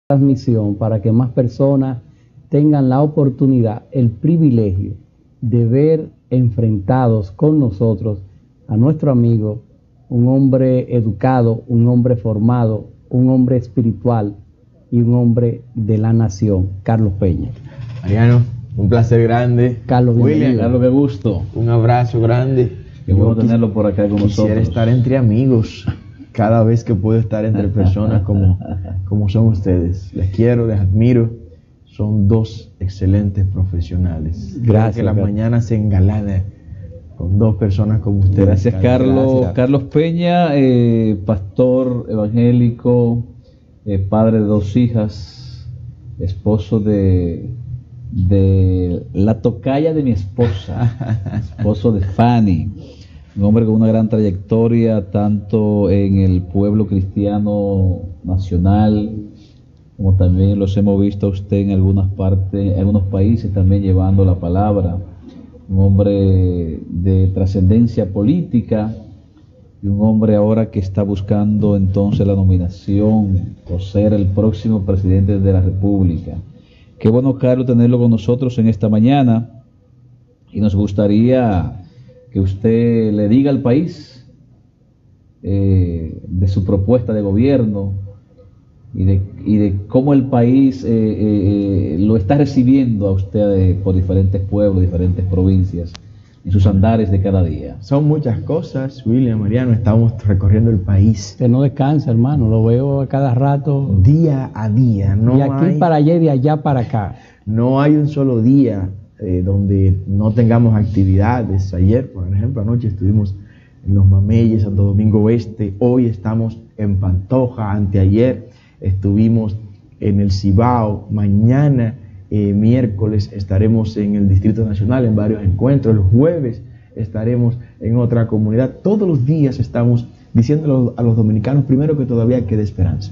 transmisión para que más personas tengan la oportunidad, el privilegio de ver enfrentados con nosotros a nuestro amigo, un hombre educado, un hombre formado, un hombre espiritual y un hombre de la nación, Carlos Peña. Mariano, un placer grande. Carlos, William, Carlos, qué gusto. un abrazo grande. Qué bueno tenerlo por acá con nosotros. Quisiera estar entre amigos cada vez que puedo estar entre personas como son ustedes. Les quiero, les admiro. Son dos excelentes profesionales. Gracias. Que la mañana se engalana con dos personas como ustedes. Gracias, Carlos. Gracias. Carlos Peña, pastor evangélico, padre de dos hijas, esposo de la tocaya de mi esposa, esposo de Fanny, un hombre con una gran trayectoria tanto en el pueblo cristiano nacional como también los hemos visto a usted en algunas partes, en algunos países también llevando la palabra, un hombre de trascendencia política y un hombre ahora que está buscando entonces la nominación o ser el próximo presidente de la República. Qué bueno, Carlos, tenerlo con nosotros en esta mañana y nos gustaría que usted le diga al país de su propuesta de gobierno y de cómo el país lo está recibiendo a usted por diferentes pueblos, diferentes provincias, en sus andares de cada día. Son muchas cosas, William, Mariano, estamos recorriendo el país. Que no descansa, hermano, lo veo a cada rato. Día a día, De aquí para allá y de allá para acá. No hay un solo día donde no tengamos actividades. Ayer, por ejemplo, anoche estuvimos en Los Mameyes, Santo Domingo Oeste. Hoy estamos en Pantoja. Anteayer estuvimos en el Cibao. Mañana, miércoles, estaremos en el Distrito Nacional en varios encuentros. El jueves estaremos en otra comunidad. Todos los días estamos diciéndole a los dominicanos, primero, que todavía queda esperanza.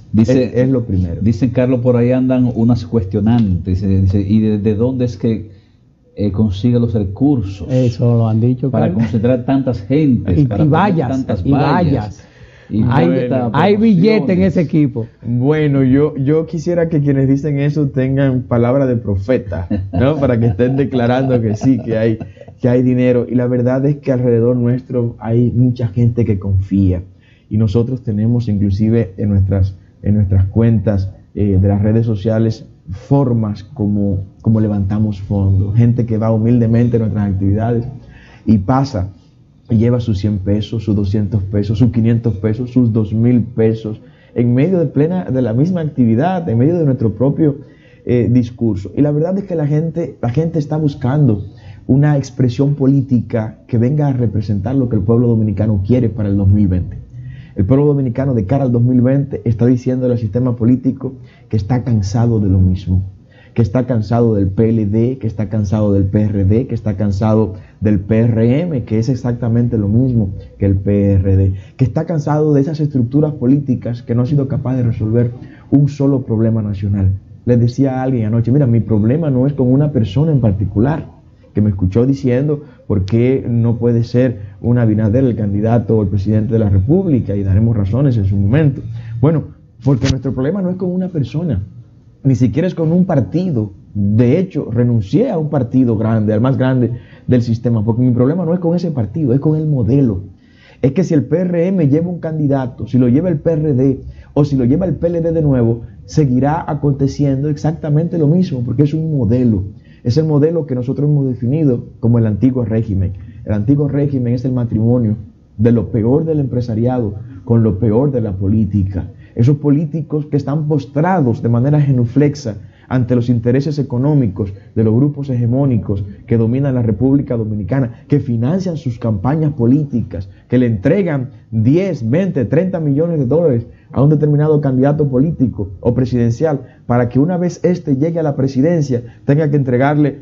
Es lo primero. Dicen, Carlos, por ahí andan unas cuestionantes. Dice, ¿y de dónde es que consigue los recursos? Eso lo han dicho, para Carlos. concentrar tantas gentes. Y para vallas, tantas y vallas. Y Hay billete en ese equipo. Bueno, yo quisiera que quienes dicen eso tengan palabra de profeta, ¿no? Para que estén declarando que sí, que hay dinero. Y la verdad es que alrededor nuestro hay mucha gente que confía. Y nosotros tenemos inclusive en nuestras cuentas de las redes sociales formas como levantamos fondos. Gente que va humildemente a nuestras actividades y pasa y lleva sus 100 pesos, sus 200 pesos, sus 500 pesos, sus 2,000 pesos, en medio de la misma actividad, en medio de nuestro propio discurso. Y la verdad es que la gente está buscando una expresión política que venga a representar lo que el pueblo dominicano quiere para el 2020. El pueblo dominicano de cara al 2020 está diciendo al sistema político que está cansado de lo mismo, que está cansado del PLD, que está cansado del PRD, que está cansado del PRM, que es exactamente lo mismo que el PRD, que está cansado de esas estructuras políticas que no han sido capaces de resolver un solo problema nacional. Les decía a alguien anoche, mira, mi problema no es con una persona en particular, que me escuchó diciendo por qué no puede ser un Abinader el candidato o el presidente de la República, y daremos razones en su momento. Bueno, porque nuestro problema no es con una persona, ni siquiera es con un partido. De hecho, renuncié a un partido grande, al más grande del sistema, porque mi problema no es con ese partido, es con el modelo. Es que si el PRM lleva un candidato, si lo lleva el PRD o si lo lleva el PLD de nuevo, seguirá aconteciendo exactamente lo mismo, porque es un modelo. Es el modelo que nosotros hemos definido como el antiguo régimen. El antiguo régimen es el matrimonio de lo peor del empresariado con lo peor de la política. Esos políticos que están postrados de manera genuflexa ante los intereses económicos de los grupos hegemónicos que dominan la República Dominicana, que financian sus campañas políticas, que le entregan 10, 20, 30 millones de dólares a un determinado candidato político o presidencial para que una vez éste llegue a la presidencia tenga que entregarle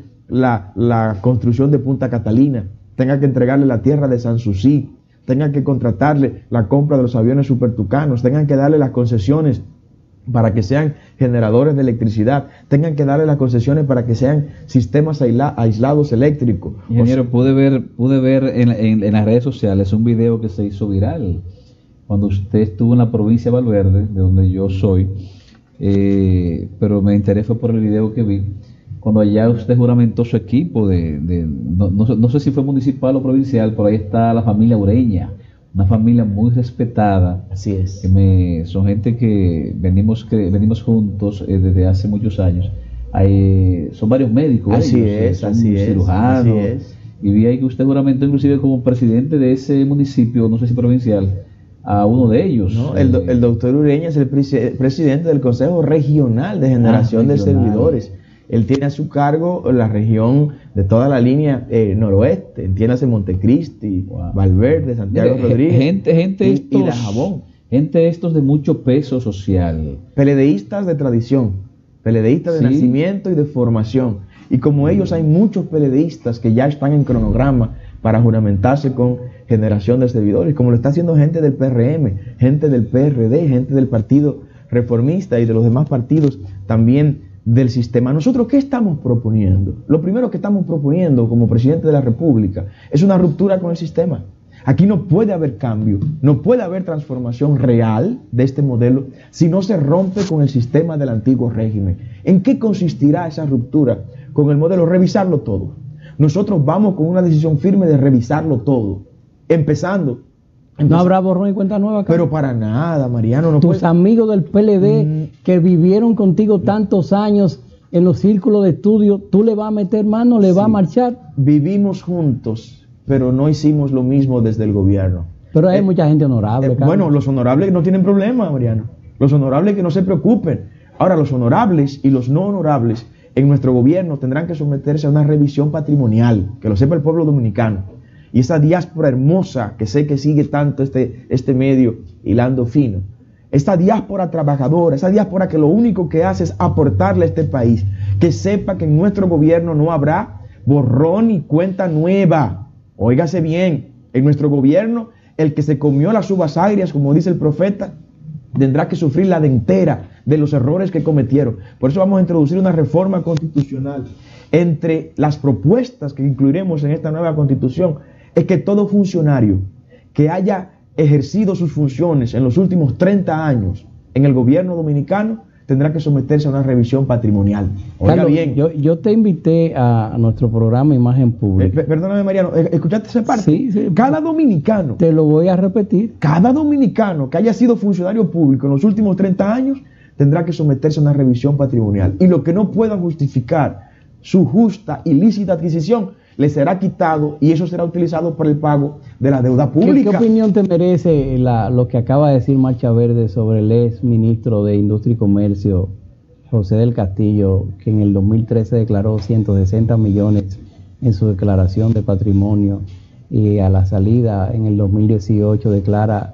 la construcción de Punta Catalina, tenga que entregarle la tierra de Sanssouci, tengan que contratarle la compra de los aviones supertucanos, tengan que darle las concesiones para que sean generadores de electricidad, tengan que darle las concesiones para que sean sistemas aislados eléctricos. Ingeniero, pude ver en las redes sociales un video que se hizo viral cuando usted estuvo en la provincia de Valverde, de donde yo soy, pero me enteré fue por el video que vi, cuando allá usted juramentó su equipo no sé si fue municipal o provincial, pero ahí está la familia Ureña, una familia muy respetada. Así es. Son gente que venimos juntos desde hace muchos años. Son varios médicos, son cirujanos. Así es. Y vi ahí que usted juramentó inclusive como presidente de ese municipio, no sé si provincial, a uno de ellos. No, el doctor Ureña es el presidente del Consejo Regional de Generación de Servidores. Él tiene a su cargo la región de toda la línea noroeste, entiéndase Montecristi, Valverde, Santiago Rodríguez, gente y Dajabón. Gente estos de mucho peso social. PLDistas de tradición, PLDistas de nacimiento y de formación. Y como ellos hay muchos PLDistas que ya están en cronograma para juramentarse con generación de servidores, como lo está haciendo gente del PRM, gente del PRD, gente del Partido Reformista y de los demás partidos también del sistema. Nosotros, ¿qué estamos proponiendo? Lo primero que estamos proponiendo como presidente de la República es una ruptura con el sistema. Aquí no puede haber cambio, no puede haber transformación real de este modelo si no se rompe con el sistema del antiguo régimen. ¿En qué consistirá esa ruptura con el modelo? Revisarlo todo. Nosotros vamos con una decisión firme de revisarlo todo, empezando. No habrá borrón y cuenta nueva acá. Pero para nada, Mariano. No Tus amigos del PLD que vivieron contigo tantos años en los círculos de estudio, ¿tú le vas a meter mano, le vas a marchar? Vivimos juntos, pero no hicimos lo mismo desde el gobierno. Pero hay mucha gente honorable. Bueno, los honorables no tienen problema, Mariano. Los honorables que no se preocupen. Ahora, los honorables y los no honorables en nuestro gobierno tendrán que someterse a una revisión patrimonial, que lo sepa el pueblo dominicano. Y esa diáspora hermosa, que sé que sigue tanto este medio hilando fino, esta diáspora trabajadora, esa diáspora que lo único que hace es aportarle a este país, que sepa que en nuestro gobierno no habrá borrón y cuenta nueva. Óigase bien, en nuestro gobierno el que se comió las uvas agrias, como dice el profeta, tendrá que sufrir la dentera de los errores que cometieron. Por eso vamos a introducir una reforma constitucional. Entre las propuestas que incluiremos en esta nueva constitución es que todo funcionario que haya ejercido sus funciones en los últimos 30 años en el gobierno dominicano tendrá que someterse a una revisión patrimonial. Oiga, Carlos, bien. Yo te invité a nuestro programa Imagen Pública. Perdóname, Mariano, ¿escuchaste esa parte? Sí. Cada dominicano, te lo voy a repetir. Cada dominicano que haya sido funcionario público en los últimos 30 años tendrá que someterse a una revisión patrimonial. Y lo que no pueda justificar su justa y lícita adquisición le será quitado y eso será utilizado para el pago de la deuda pública. ¿Qué opinión te merece lo que acaba de decir Marcha Verde sobre el ex ministro de Industria y Comercio, José del Castillo, que en el 2013 declaró 160 millones en su declaración de patrimonio y a la salida en el 2018 declara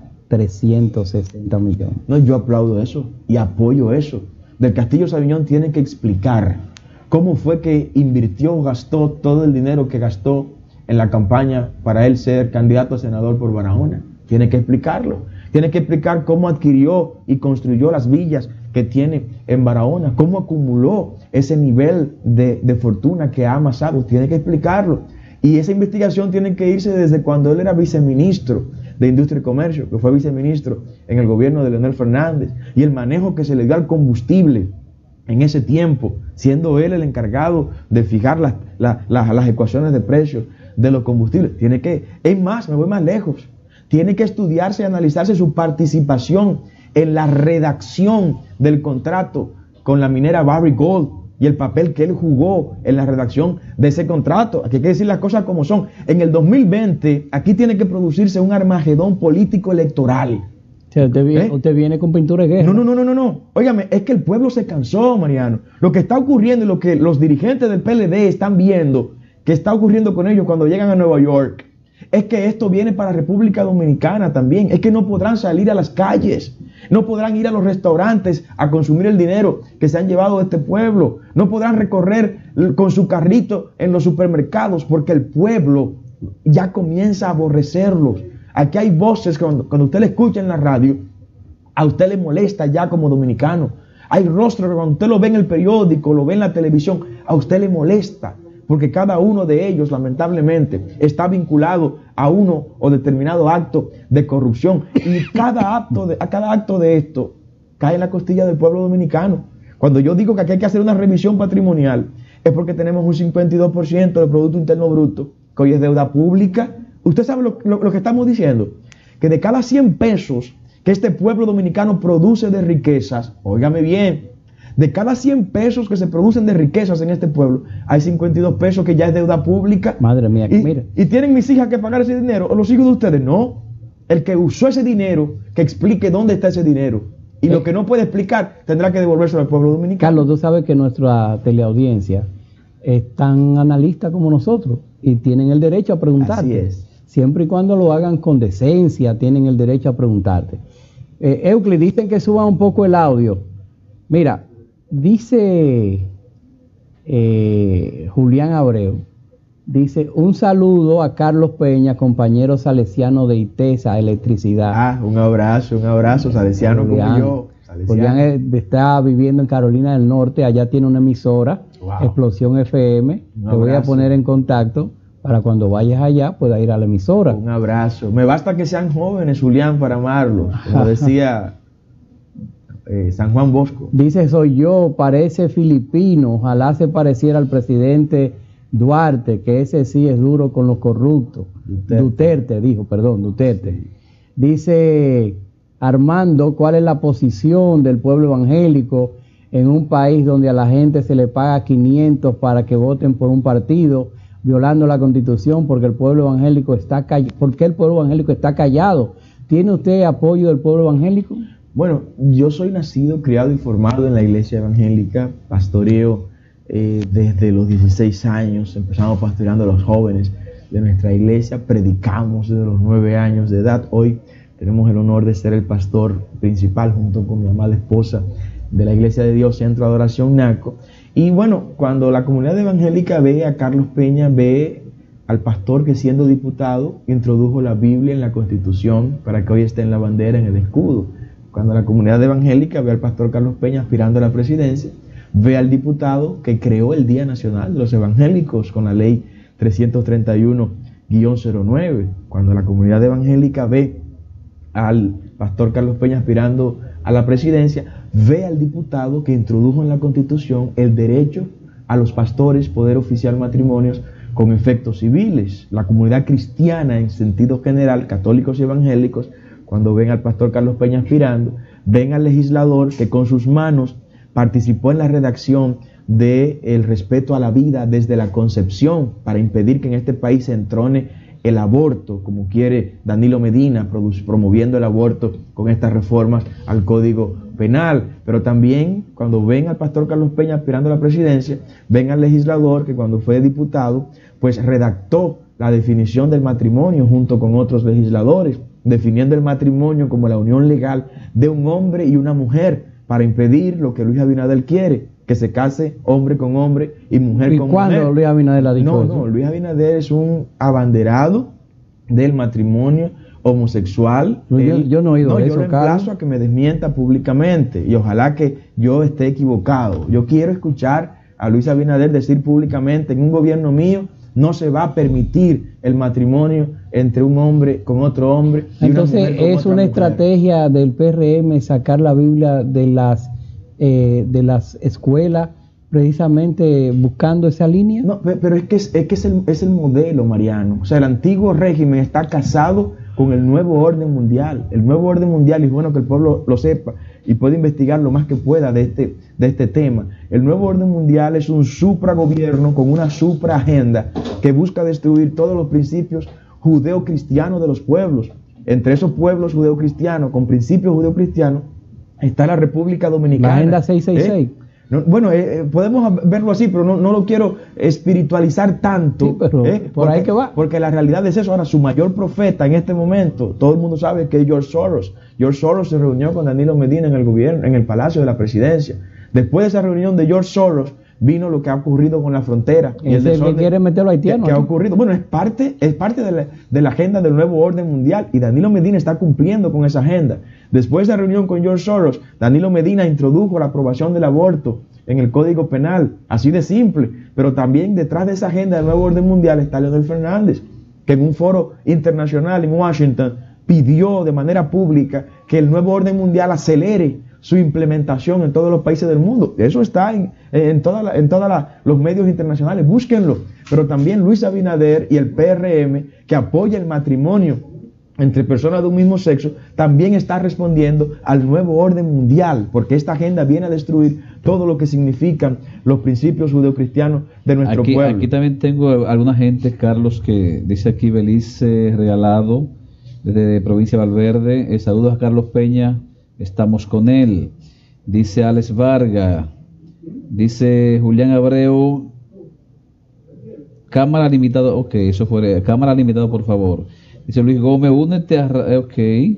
360 millones? No, yo aplaudo eso y apoyo eso. Del Castillo Sabiñón tiene que explicar cómo fue que invirtió o gastó todo el dinero que gastó en la campaña para él ser candidato a senador por Barahona. Tiene que explicarlo. Tiene que explicar cómo adquirió y construyó las villas que tiene en Barahona, cómo acumuló ese nivel de fortuna que ha amasado. Tiene que explicarlo. Y esa investigación tiene que irse desde cuando él era viceministro de Industria y Comercio, que fue viceministro en el gobierno de Leonel Fernández, y el manejo que se le dio al combustible en ese tiempo, siendo él el encargado de fijar las ecuaciones de precios de los combustibles. Es más, me voy más lejos, tiene que estudiarse y analizarse su participación en la redacción del contrato con la minera Barrick Gold y el papel que él jugó en la redacción de ese contrato. Aquí hay que decir las cosas como son. En el 2020, aquí tiene que producirse un armagedón político electoral. O sea, usted viene con pintura de guerra. No. Óigame, es que el pueblo se cansó, Mariano. Lo que está ocurriendo y lo que los dirigentes del PLD están viendo que está ocurriendo con ellos cuando llegan a Nueva York, es que esto viene para República Dominicana también. Es que no podrán salir a las calles, no podrán ir a los restaurantes a consumir el dinero que se han llevado de este pueblo, no podrán recorrer con su carrito en los supermercados porque el pueblo ya comienza a aborrecerlos. Aquí hay voces que cuando usted le escucha en la radio, a usted le molesta ya como dominicano. Hay rostros que cuando usted lo ve en el periódico, lo ve en la televisión, a usted le molesta. Porque cada uno de ellos, lamentablemente, está vinculado a uno o determinado acto de corrupción. Y cada acto de esto cae en la costilla del pueblo dominicano. Cuando yo digo que aquí hay que hacer una revisión patrimonial, es porque tenemos un 52% del Producto Interno Bruto, que hoy es deuda pública. Usted sabe lo que estamos diciendo, que de cada 100 pesos que este pueblo dominicano produce de riquezas, óigame bien, de cada 100 pesos que se producen de riquezas en este pueblo, hay 52 pesos que ya es deuda pública. Madre mía, mire. ¿Y tienen mis hijas que pagar ese dinero? ¿O los hijos de ustedes? No. El que usó ese dinero, que explique dónde está ese dinero. Y lo que no puede explicar, tendrá que devolverse al pueblo dominicano. Carlos, tú sabes que nuestra teleaudiencia es tan analista como nosotros y tienen el derecho a preguntarte. Así es. Siempre y cuando lo hagan con decencia, tienen el derecho a preguntarte. Euclid, dicen que suba un poco el audio. Mira, dice Julián Abreu, dice, un saludo a Carlos Peña, compañero salesiano de ITESA Electricidad. Un abrazo, salesiano Julián, como yo. Julián está viviendo en Carolina del Norte, allá tiene una emisora, Wow. Explosión FM. Te voy a poner en contacto para cuando vayas allá pueda ir a la emisora. Un abrazo. Me basta que sean jóvenes, Julián, para amarlos, como decía San Juan Bosco. Dice, soy yo, parece filipino, ojalá se pareciera al presidente Duarte, que ese sí es duro con los corruptos. Duterte. Dice Armando, ¿cuál es la posición del pueblo evangélico en un país donde a la gente se le paga 500 para que voten por un partido, violando la Constitución porque el pueblo evangélico está callado? ¿Por qué el pueblo evangélico está callado? ¿Tiene usted apoyo del pueblo evangélico? Bueno, yo soy nacido, criado y formado en la iglesia evangélica, pastoreo desde los 16 años, empezamos pastoreando a los jóvenes de nuestra iglesia, predicamos desde los 9 años de edad. Hoy tenemos el honor de ser el pastor principal junto con mi amada esposa de la Iglesia de Dios Centro de Adoración NACO. Y bueno, cuando la comunidad evangélica ve a Carlos Peña, ve al pastor que siendo diputado introdujo la Biblia en la Constitución para que hoy esté en la bandera, en el escudo. Cuando la comunidad evangélica ve al pastor Carlos Peña aspirando a la presidencia, ve al diputado que creó el Día Nacional de los Evangélicos con la ley 331-09. Cuando la comunidad evangélica ve al pastor Carlos Peña aspirando a la presidencia, ve al diputado que introdujo en la Constitución el derecho a los pastores poder oficiar matrimonios con efectos civiles. La comunidad cristiana en sentido general, católicos y evangélicos, cuando ven al pastor Carlos Peña aspirando, ven al legislador que con sus manos participó en la redacción del respeto a la vida desde la concepción para impedir que en este país se entrone el aborto, como quiere Danilo Medina, promoviendo el aborto con estas reformas al Código Penal. Pero también cuando ven al pastor Carlos Peña aspirando a la presidencia, ven al legislador que cuando fue diputado, pues redactó la definición del matrimonio junto con otros legisladores, definiendo el matrimonio como la unión legal de un hombre y una mujer para impedir lo que Luis Abinader quiere, que se case hombre con hombre y mujer con mujer. ¿Y cuándo Luis Abinader ha dicho eso? No, Luis Abinader es un abanderado del matrimonio homosexual. Yo no he oído eso, yo lo emplazo a que me desmienta públicamente y ojalá que yo esté equivocado. Yo quiero escuchar a Luis Abinader decir públicamente: en un gobierno mío no se va a permitir el matrimonio entre un hombre con otro hombre. Entonces, una mujer con ¿es una estrategia del PRM sacar la Biblia de las escuelas precisamente buscando esa línea? No, pero es que es el modelo, Mariano. O sea, el antiguo régimen está casado con el nuevo orden mundial. El nuevo orden mundial, y es bueno que el pueblo lo sepa y pueda investigar lo más que pueda de este tema. El nuevo orden mundial es un supragobierno con una supraagenda que busca destruir todos los principios judeo-cristianos de los pueblos. Entre esos pueblos judeo-cristianos, con principios judeo-cristianos, está la República Dominicana. La Agenda 666. Podemos verlo así, pero no lo quiero espiritualizar tanto. Sí, pero por ahí que va. Porque la realidad es eso. Ahora, su mayor profeta en este momento, todo el mundo sabe que es George Soros. George Soros se reunió con Danilo Medina en el gobierno, en el Palacio de la Presidencia. Después de esa reunión de George Soros, vino lo que ha ocurrido con la frontera. Y el que quiere meter a los haitianos. ¿Qué ha ocurrido? Bueno, es parte de la agenda del nuevo orden mundial y Danilo Medina está cumpliendo con esa agenda. Después de la reunión con George Soros, Danilo Medina introdujo la aprobación del aborto en el Código Penal, así de simple. Pero también detrás de esa agenda del nuevo orden mundial está Leonel Fernández, que en un foro internacional en Washington pidió de manera pública que el nuevo orden mundial acelere su implementación en todos los países del mundo. Eso está en todos los medios internacionales, búsquenlo. Pero también Luis Abinader y el PRM, que apoya el matrimonio entre personas de un mismo sexo, también está respondiendo al nuevo orden mundial, porque esta agenda viene a destruir todo lo que significan los principios judeocristianos de nuestro pueblo. Aquí también tengo alguna gente, Carlos, que dice aquí Belice Regalado, desde provincia de Valverde, saludos a Carlos Peña, estamos con él. Dice Alex Vargas, dice Julián Abreu, cámara limitada, ok, eso fue, cámara limitada por favor. Dice Luis Gómez, únete a... Ok.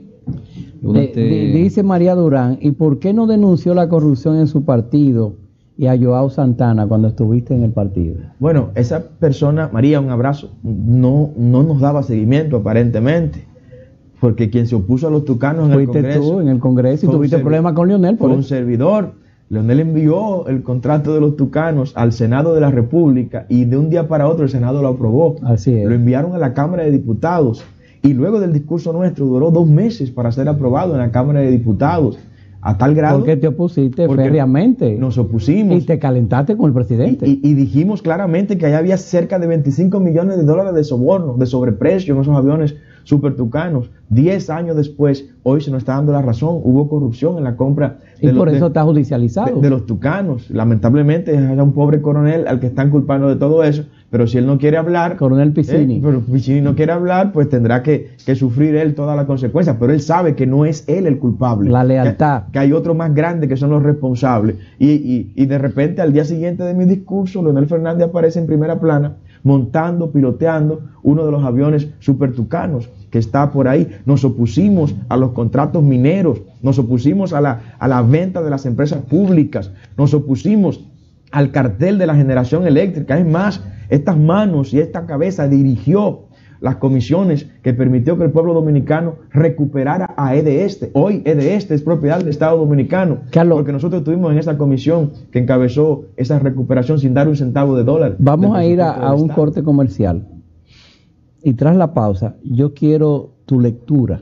Dice María Durán, ¿y por qué no denunció la corrupción en su partido y a Joao Santana cuando estuviste en el partido? Bueno, esa persona, María, un abrazo, no nos daba seguimiento aparentemente, porque quien se opuso a los tucanos en el Congreso... Fuiste tú en el Congreso y tuviste problemas con Leonel. Fue un servidor. Leonel envió el contrato de los tucanos al Senado de la República y de un día para otro el Senado lo aprobó. Así es. Lo enviaron a la Cámara de Diputados y luego del discurso nuestro duró 2 meses para ser aprobado en la Cámara de Diputados. A tal grado... ¿Por qué te opusiste férreamente? Nos opusimos. Y te calentaste con el presidente. Y dijimos claramente que allá había cerca de $25 millones de soborno, de sobreprecio en esos aviones super tucanos. 10 años después, hoy se nos está dando la razón. Hubo corrupción en la compra. Y por eso está judicializado. De los tucanos. Lamentablemente es un pobre coronel al que están culpando de todo eso. Pero si él no quiere hablar... Coronel Piccini. Pero Piccini no quiere hablar, pues tendrá que sufrir él todas las consecuencias. Pero él sabe que no es él el culpable. La lealtad. Que hay otros más grandes que son los responsables. Y de repente, al día siguiente de mi discurso, Leonel Fernández aparece en primera plana, piloteando uno de los aviones super tucanos que está por ahí. Nos opusimos a los contratos mineros, nos opusimos a la venta de las empresas públicas, nos opusimos al cartel de la generación eléctrica. Es más, estas manos y esta cabeza dirigió las comisiones que permitió que el pueblo dominicano recuperara a EDESTE. Hoy EDESTE es propiedad del Estado Dominicano, Carlos, porque nosotros estuvimos en esa comisión que encabezó esa recuperación sin dar un centavo de dólar. Vamos a ir a un corte comercial y tras la pausa yo quiero tu lectura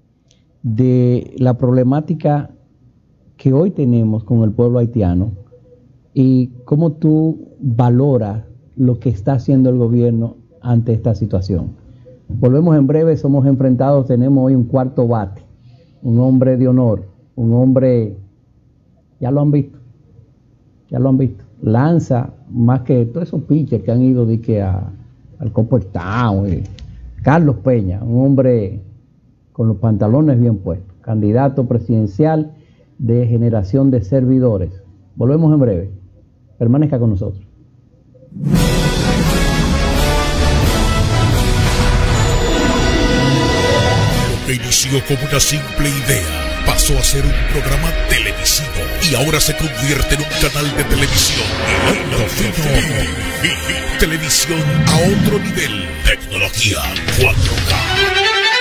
de la problemática que hoy tenemos con el pueblo haitiano y cómo tú valoras lo que está haciendo el gobierno ante esta situación. Volvemos en breve. Somos Enfrentados. Tenemos hoy un cuarto bate, un hombre de honor, un hombre, ya lo han visto, lanza más que todos esos pitchers que han ido de que al Copper Town. Carlos Peña, un hombre con los pantalones bien puestos, candidato presidencial de Generación de Servidores. Volvemos en breve. Permanezca con nosotros. Lo que inició como una simple idea pasó a ser un programa televisivo y ahora se convierte en un canal de televisión. Televisión a otro nivel. Tecnología 4K.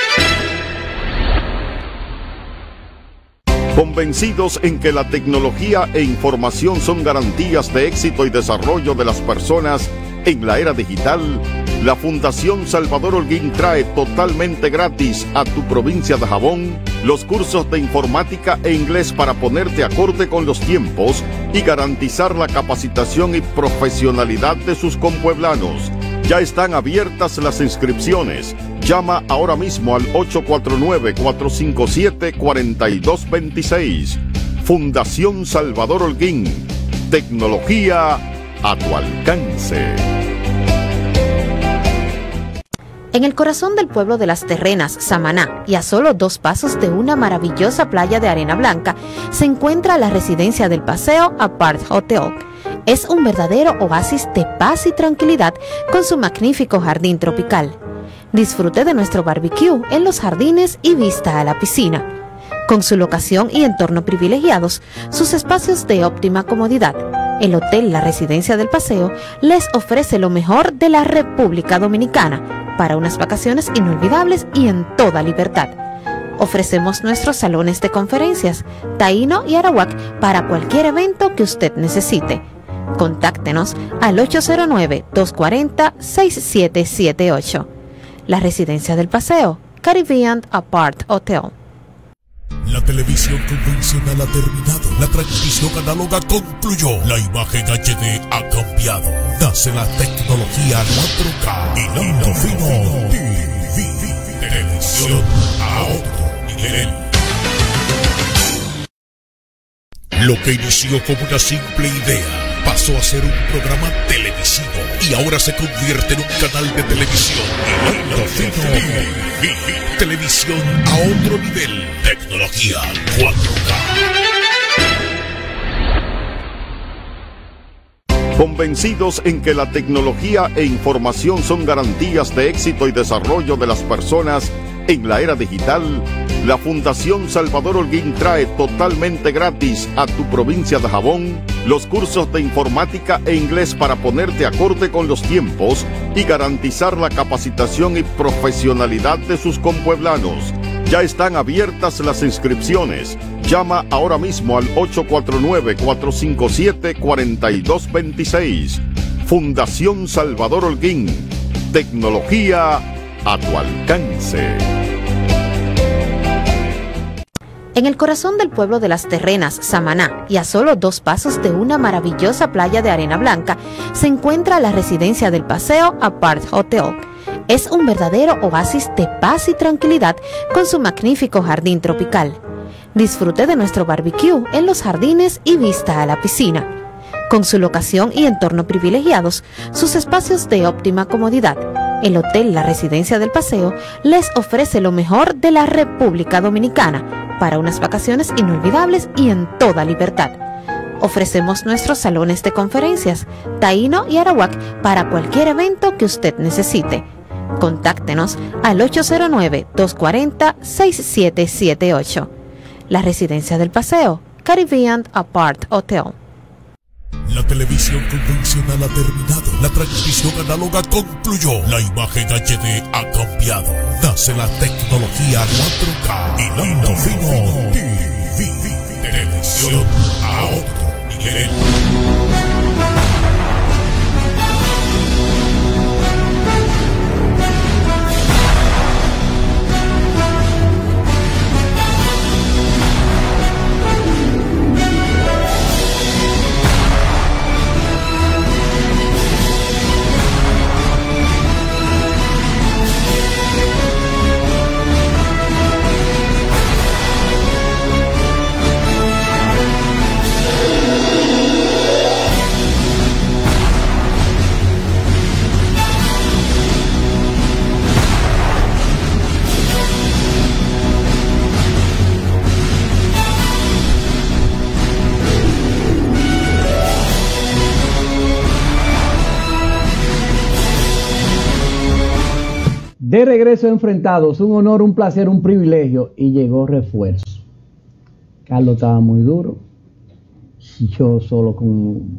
Convencidos en que la tecnología e información son garantías de éxito y desarrollo de las personas en la era digital, la Fundación Salvador Holguín trae totalmente gratis a tu provincia de Jabón los cursos de informática e inglés para ponerte acorde con los tiempos y garantizar la capacitación y profesionalidad de sus compueblanos. Ya están abiertas las inscripciones. Llama ahora mismo al 849-457-4226. Fundación Salvador Holguín. Tecnología a tu alcance. En el corazón del pueblo de Las Terrenas, Samaná, y a solo 2 pasos de una maravillosa playa de arena blanca, se encuentra la residencia del Paseo Apart Hotel. Es un verdadero oasis de paz y tranquilidad con su magnífico jardín tropical. Disfrute de nuestro barbecue en los jardines y vista a la piscina. Con su locación y entorno privilegiados, sus espacios de óptima comodidad, el Hotel La Residencia del Paseo les ofrece lo mejor de la República Dominicana para unas vacaciones inolvidables y en toda libertad. Ofrecemos nuestros salones de conferencias, Taíno y Arawak para cualquier evento que usted necesite. Contáctenos al 809-240-6778. La Residencia del Paseo, Caribbean Apart Hotel. La televisión convencional ha terminado. La transmisión análoga concluyó. La imagen HD ha cambiado. Nace la tecnología 4K y Lando Fino TV. Televisión a otro nivel. Lo que inició como una simple idea pasó a ser un programa televisivo y ahora se convierte en un canal de televisión. Lando Fino TV. Televisión a otro nivel. Tecnología 4K. Convencidos en que la tecnología e información son garantías de éxito y desarrollo de las personas en la era digital, la Fundación Salvador Holguín trae totalmente gratis a tu provincia de Jabón los cursos de informática e inglés para ponerte acorde con los tiempos y garantizar la capacitación y profesionalidad de sus compueblanos. Ya están abiertas las inscripciones. Llama ahora mismo al 849-457-4226. Fundación Salvador Holguín. Tecnología a tu alcance. En el corazón del pueblo de Las Terrenas, Samaná, y a solo 2 pasos de una maravillosa playa de arena blanca, se encuentra la residencia del Paseo Apart Hotel. Es un verdadero oasis de paz y tranquilidad con su magnífico jardín tropical. Disfrute de nuestro barbecue en los jardines y vista a la piscina. Con su locación y entorno privilegiados, sus espacios de óptima comodidad, el Hotel La Residencia del Paseo les ofrece lo mejor de la República Dominicana para unas vacaciones inolvidables y en toda libertad. Ofrecemos nuestros salones de conferencias, Taíno y Arawak para cualquier evento que usted necesite. Contáctenos al 809-240-6778. La Residencia del Paseo, Caribbean Apart Hotel. La televisión convencional ha terminado. La transmisión análoga concluyó. La imagen HD ha cambiado. Nace la tecnología 4K y Lando Fino TV. Televisión a otro nivel. De regreso enfrentados, un honor, un placer, un privilegio, y llegó refuerzo. Carlos estaba muy duro, yo solo con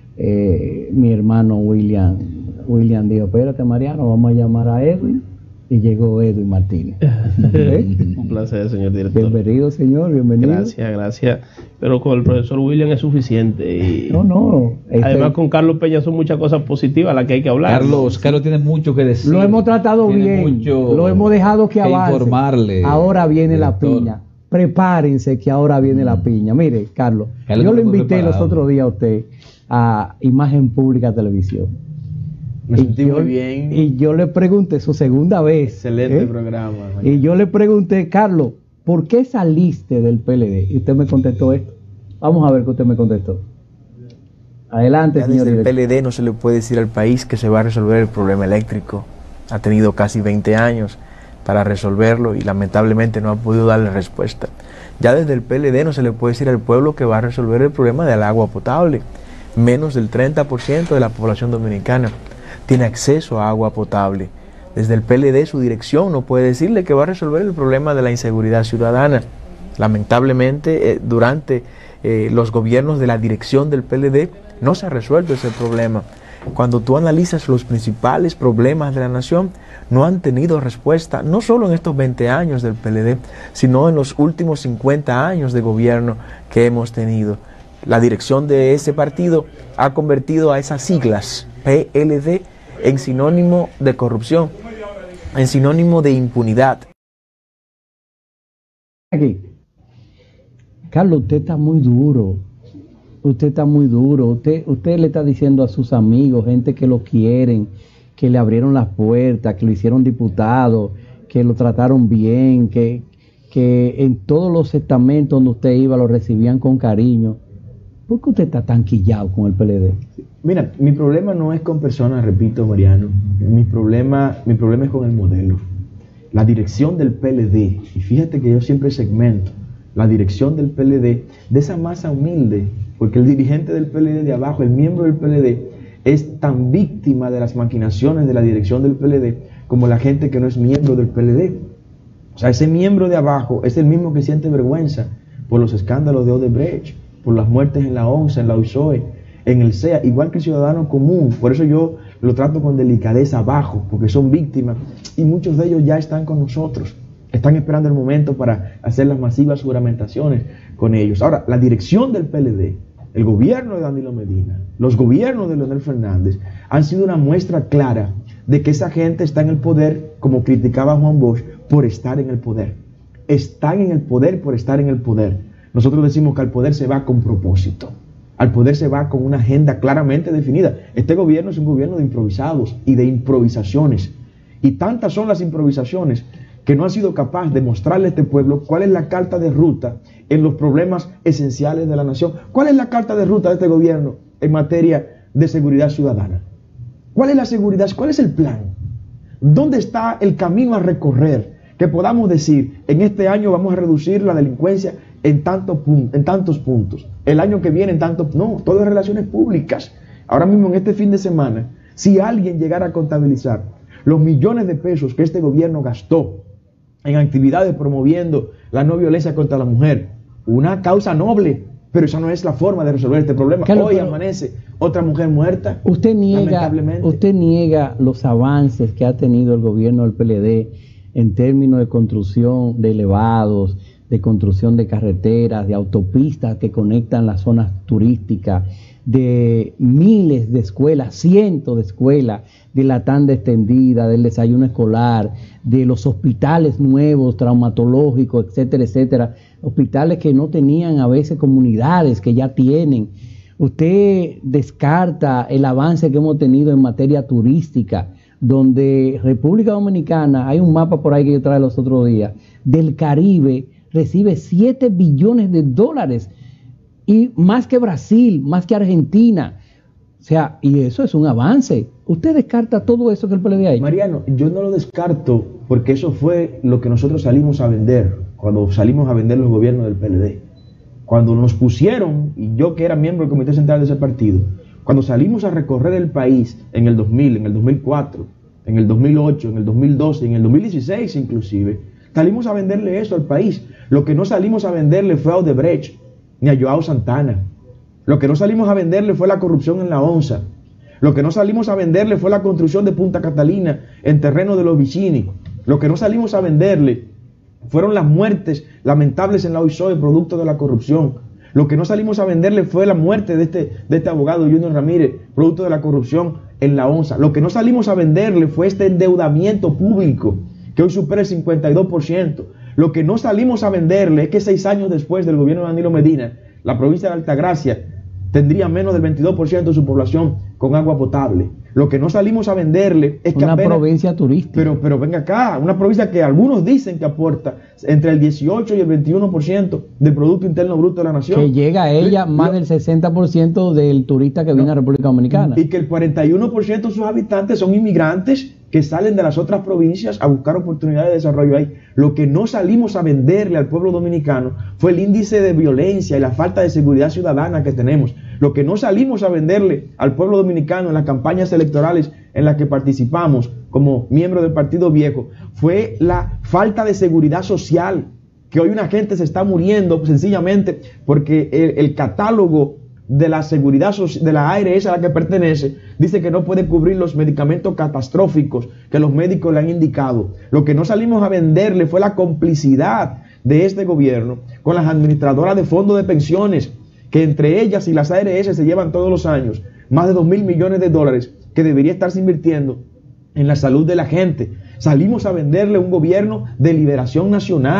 mi hermano William dijo, espérate Mariano, vamos a llamar a Edwin, y llegó Edwin Martínez. Un placer, señor director. Bienvenido, señor, bienvenido. Gracias. Pero con el profesor William es suficiente. Y no. Además, con Carlos Peña son muchas cosas positivas las que hay que hablar. Carlos tiene mucho que decir. Lo hemos tratado bien, lo hemos dejado que avance. Informarle. Ahora viene director. la piña. Prepárense que ahora viene la piña. Mire, Carlos yo lo invité los otros días a usted a Imagen Pública Televisión. Me sentí muy bien. Y yo le pregunté, su segunda vez. Excelente programa. Y yo le pregunté, Carlos, ¿por qué saliste del PLD? Y usted me contestó esto. Vamos a ver qué usted me contestó. Adelante, ya señor. Desde el PLD no se le puede decir al país que se va a resolver el problema eléctrico. Ha tenido casi 20 años para resolverlo y lamentablemente no ha podido darle respuesta. Ya desde el PLD no se le puede decir al pueblo que va a resolver el problema del agua potable. Menos del 30% de la población dominicana tiene acceso a agua potable. Desde el PLD su dirección no puede decirle que va a resolver el problema de la inseguridad ciudadana. Lamentablemente durante los gobiernos de la dirección del PLD no se ha resuelto ese problema. Cuando tú analizas los principales problemas de la nación, no han tenido respuesta, no solo en estos 20 años del PLD, sino en los últimos 50 años de gobierno que hemos tenido. La dirección de ese partido ha convertido a esas siglas, PLD, en sinónimo de corrupción, en sinónimo de impunidad. Aquí. Carlos, usted está muy duro. Usted está muy duro. Usted le está diciendo a sus amigos, gente que lo quieren, que le abrieron las puertas, que lo hicieron diputado, que lo trataron bien, que en todos los estamentos donde usted iba lo recibían con cariño. ¿Por qué usted está tan quillado con el PLD? Mira, mi problema no es con personas, repito, Mariano. Mi problema es con el modelo. La dirección del PLD, y fíjate que yo siempre segmento la dirección del PLD de esa masa humilde, porque el dirigente del PLD de abajo, el miembro del PLD, es tan víctima de las maquinaciones de la dirección del PLD como la gente que no es miembro del PLD. O sea, ese miembro de abajo es el mismo que siente vergüenza por los escándalos de Odebrecht, por las muertes en la ONSA, en la USOE, en el CEA, igual que el ciudadano común. Por eso yo lo trato con delicadeza abajo, porque son víctimas y muchos de ellos ya están con nosotros. Están esperando el momento para hacer las masivas juramentaciones con ellos. Ahora, la dirección del PLD, el gobierno de Danilo Medina, los gobiernos de Leonel Fernández, han sido una muestra clara de que esa gente está en el poder, como criticaba Juan Bosch, por estar en el poder. Están en el poder por estar en el poder. Nosotros decimos que al poder se va con propósito. Al poder se va con una agenda claramente definida. Este gobierno es un gobierno de improvisados y de improvisaciones. Y tantas son las improvisaciones que no ha sido capaz de mostrarle a este pueblo cuál es la carta de ruta en los problemas esenciales de la nación. ¿Cuál es la carta de ruta de este gobierno en materia de seguridad ciudadana? ¿Cuál es la seguridad? ¿Cuál es el plan? ¿Dónde está el camino a recorrer? Que podamos decir, en este año vamos a reducir la delincuencia en tantos puntos. El año que viene en tantos... No, todo es relaciones públicas. Ahora mismo en este fin de semana, si alguien llegara a contabilizar los millones de pesos que este gobierno gastó en actividades promoviendo la no violencia contra la mujer, una causa noble, pero esa no es la forma de resolver este problema. Claro, hoy amanece otra mujer muerta. Usted niega los avances que ha tenido el gobierno del PLD en términos de construcción de elevados, de construcción de carreteras, de autopistas que conectan las zonas turísticas, de miles de escuelas, cientos de escuelas, de la tanda extendida, del desayuno escolar, de los hospitales nuevos, traumatológicos, etcétera, etcétera, hospitales que no tenían a veces comunidades, que ya tienen. Usted descarta el avance que hemos tenido en materia turística, donde República Dominicana, hay un mapa por ahí que yo traje los otros días, del Caribe recibe 7 billones de dólares, y más que Brasil, más que Argentina. O sea, y eso es un avance. ¿Usted descarta todo eso que el PLD ha hecho? Mariano, yo no lo descarto, porque eso fue lo que nosotros salimos a vender, cuando salimos a vender los gobiernos del PLD. Cuando nos pusieron, y yo que era miembro del Comité Central de ese partido, cuando salimos a recorrer el país en el 2000, en el 2004, en el 2008, en el 2012, en el 2016 inclusive, salimos a venderle eso al país. Lo que no salimos a venderle fue a Odebrecht, ni a Joao Santana. Lo que no salimos a venderle fue la corrupción en la ONSA. Lo que no salimos a venderle fue la construcción de Punta Catalina en terreno de los Vicini. Lo que no salimos a venderle fueron las muertes lamentables en la OISOE producto de la corrupción. Lo que no salimos a venderle fue la muerte de este abogado Junior Ramírez, producto de la corrupción en la ONSA. Lo que no salimos a venderle fue este endeudamiento público, que hoy supera el 52%. Lo que no salimos a venderle es que 6 años después del gobierno de Danilo Medina, la provincia de Altagracia tendría menos del 22% de su población con agua potable. Lo que no salimos a venderle es que una provincia turística. Pero venga acá, una provincia que algunos dicen que aporta entre el 18 y el 21% del Producto Interno Bruto de la nación. Que llega a ella más del 60% del turista que viene a República Dominicana. Y que el 41% de sus habitantes son inmigrantes que salen de las otras provincias a buscar oportunidades de desarrollo ahí. Lo que no salimos a venderle al pueblo dominicano fue el índice de violencia y la falta de seguridad ciudadana que tenemos. Lo que no salimos a venderle al pueblo dominicano en las campañas electorales en las que participamos como miembro del Partido Viejo fue la falta de seguridad social, que hoy una gente se está muriendo sencillamente porque el catálogo de la seguridad de la ARS a la que pertenece dice que no puede cubrir los medicamentos catastróficos que los médicos le han indicado. Lo que no salimos a venderle fue la complicidad de este gobierno con las administradoras de fondos de pensiones, que entre ellas y las ARS se llevan todos los años más de 2.000 millones de dólares que debería estarse invirtiendo en la salud de la gente. Salimos a venderle un gobierno de liberación nacional,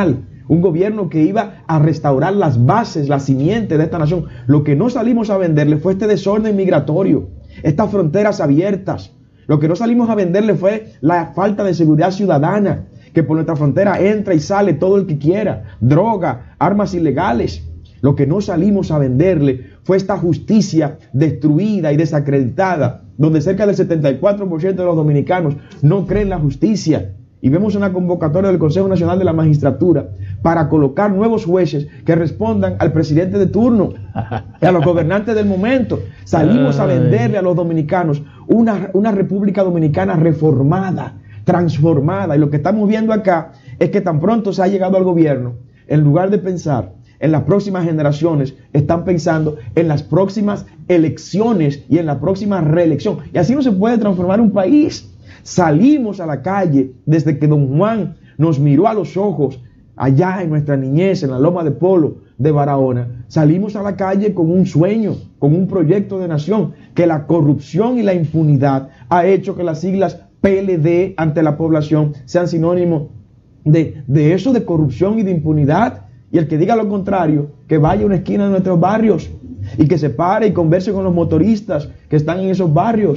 un gobierno que iba a restaurar las bases, la simiente de esta nación. Lo que no salimos a venderle fue este desorden migratorio, estas fronteras abiertas. Lo que no salimos a venderle fue la falta de seguridad ciudadana, que por nuestra frontera entra y sale todo el que quiera, droga, armas ilegales. Lo que no salimos a venderle fue esta justicia destruida y desacreditada, donde cerca del 74% de los dominicanos no creen en la justicia. Y vemos una convocatoria del Consejo Nacional de la Magistratura para colocar nuevos jueces que respondan al presidente de turno y a los gobernantes del momento. Salimos a venderle a los dominicanos una República Dominicana reformada, transformada. Y lo que estamos viendo acá es que tan pronto se ha llegado al gobierno, en lugar de pensar en las próximas generaciones, están pensando en las próximas elecciones y en la próxima reelección. Y así no se puede transformar un país. Salimos a la calle desde que don Juan nos miró a los ojos allá en nuestra niñez, en la Loma de Polo de Barahona. Salimos a la calle con un sueño, con un proyecto de nación, que la corrupción y la impunidad ha hecho que las siglas PLD ante la población sean sinónimos de eso, de corrupción y de impunidad. Y el que diga lo contrario, que vaya a una esquina de nuestros barrios y que se pare y converse con los motoristas que están en esos barrios.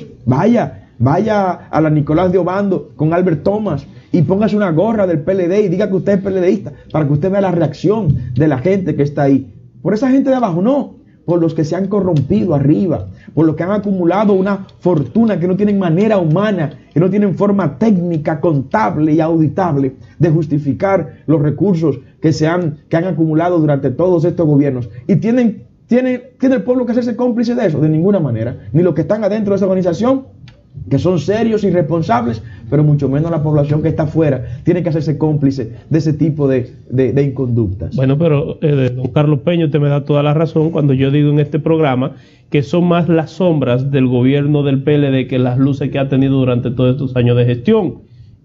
Vaya a la Nicolás de Obando con Albert Thomas y póngase una gorra del PLD y diga que usted es PLDista, para que usted vea la reacción de la gente que está ahí. Por esa gente de abajo, no. Por los que se han corrompido arriba, por los que han acumulado una fortuna que no tienen manera humana, que no tienen forma técnica, contable y auditable de justificar los recursos que han acumulado durante todos estos gobiernos. Y ¿tiene el pueblo que hacerse cómplice de eso? De ninguna manera. Ni los que están adentro de esa organización, que son serios y responsables, pero mucho menos la población que está afuera tiene que hacerse cómplice de ese tipo de inconductas. Bueno, pero don Carlos Peña, usted me da toda la razón cuando yo digo en este programa que son más las sombras del gobierno del PLD que las luces que ha tenido durante todos estos años de gestión.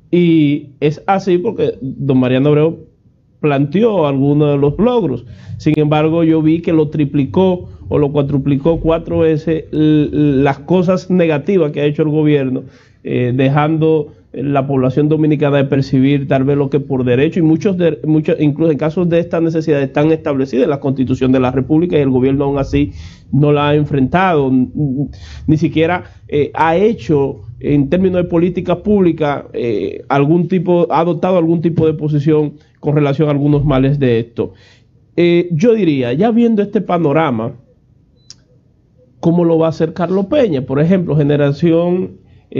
Y es así porque don Mariano Abreu planteó algunos de los logros. Sin embargo, yo vi que lo triplicó o lo cuatruplicó 4 veces las cosas negativas que ha hecho el gobierno, dejando la población dominicana de percibir tal vez lo que por derecho, y muchos incluso en casos de esta necesidad están establecidas en la Constitución de la República, y el gobierno aún así no la ha enfrentado, ni siquiera ha hecho en términos de política pública ha adoptado algún tipo de posición con relación a algunos males de esto. Yo diría, ya viendo este panorama, ¿cómo lo va a hacer Carlos Peña? Por ejemplo, generación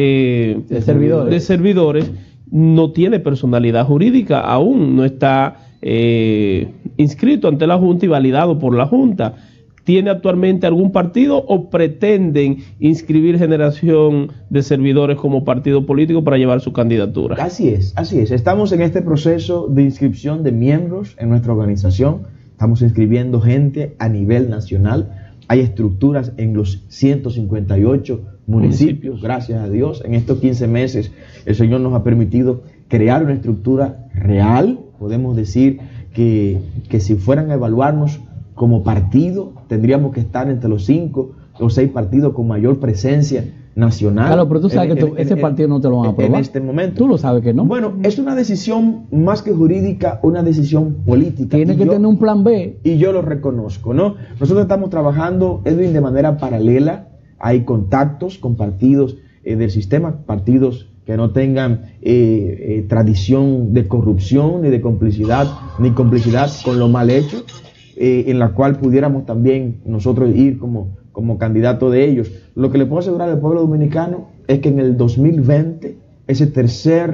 de servidores no tiene personalidad jurídica aún, no está inscrito ante la Junta y validado por la Junta. ¿Tiene actualmente algún partido o pretenden inscribir generación de servidores como partido político para llevar su candidatura? Así es. Estamos en este proceso de inscripción de miembros en nuestra organización. Estamos inscribiendo gente a nivel nacional. Hay estructuras en los 158 municipios, gracias a Dios. En estos 15 meses el Señor nos ha permitido crear una estructura real. Podemos decir que si fueran a evaluarnos como partido, tendríamos que estar entre los 5 o 6 partidos con mayor presencia nacional. Claro, pero tú sabes que ese partido no te lo van a aprobar. En este momento. Tú lo sabes que no. Bueno, es una decisión más que jurídica, una decisión política. Tiene que tener un plan B. Y yo lo reconozco, ¿no? Nosotros estamos trabajando, Edwin, de manera paralela. Hay contactos con partidos del sistema, partidos que no tengan tradición de corrupción, ni de complicidad, ni complicidad con lo mal hecho, en la cual pudiéramos también nosotros ir como candidato de ellos. Lo que le puedo asegurar al pueblo dominicano es que en el 2020, ese tercer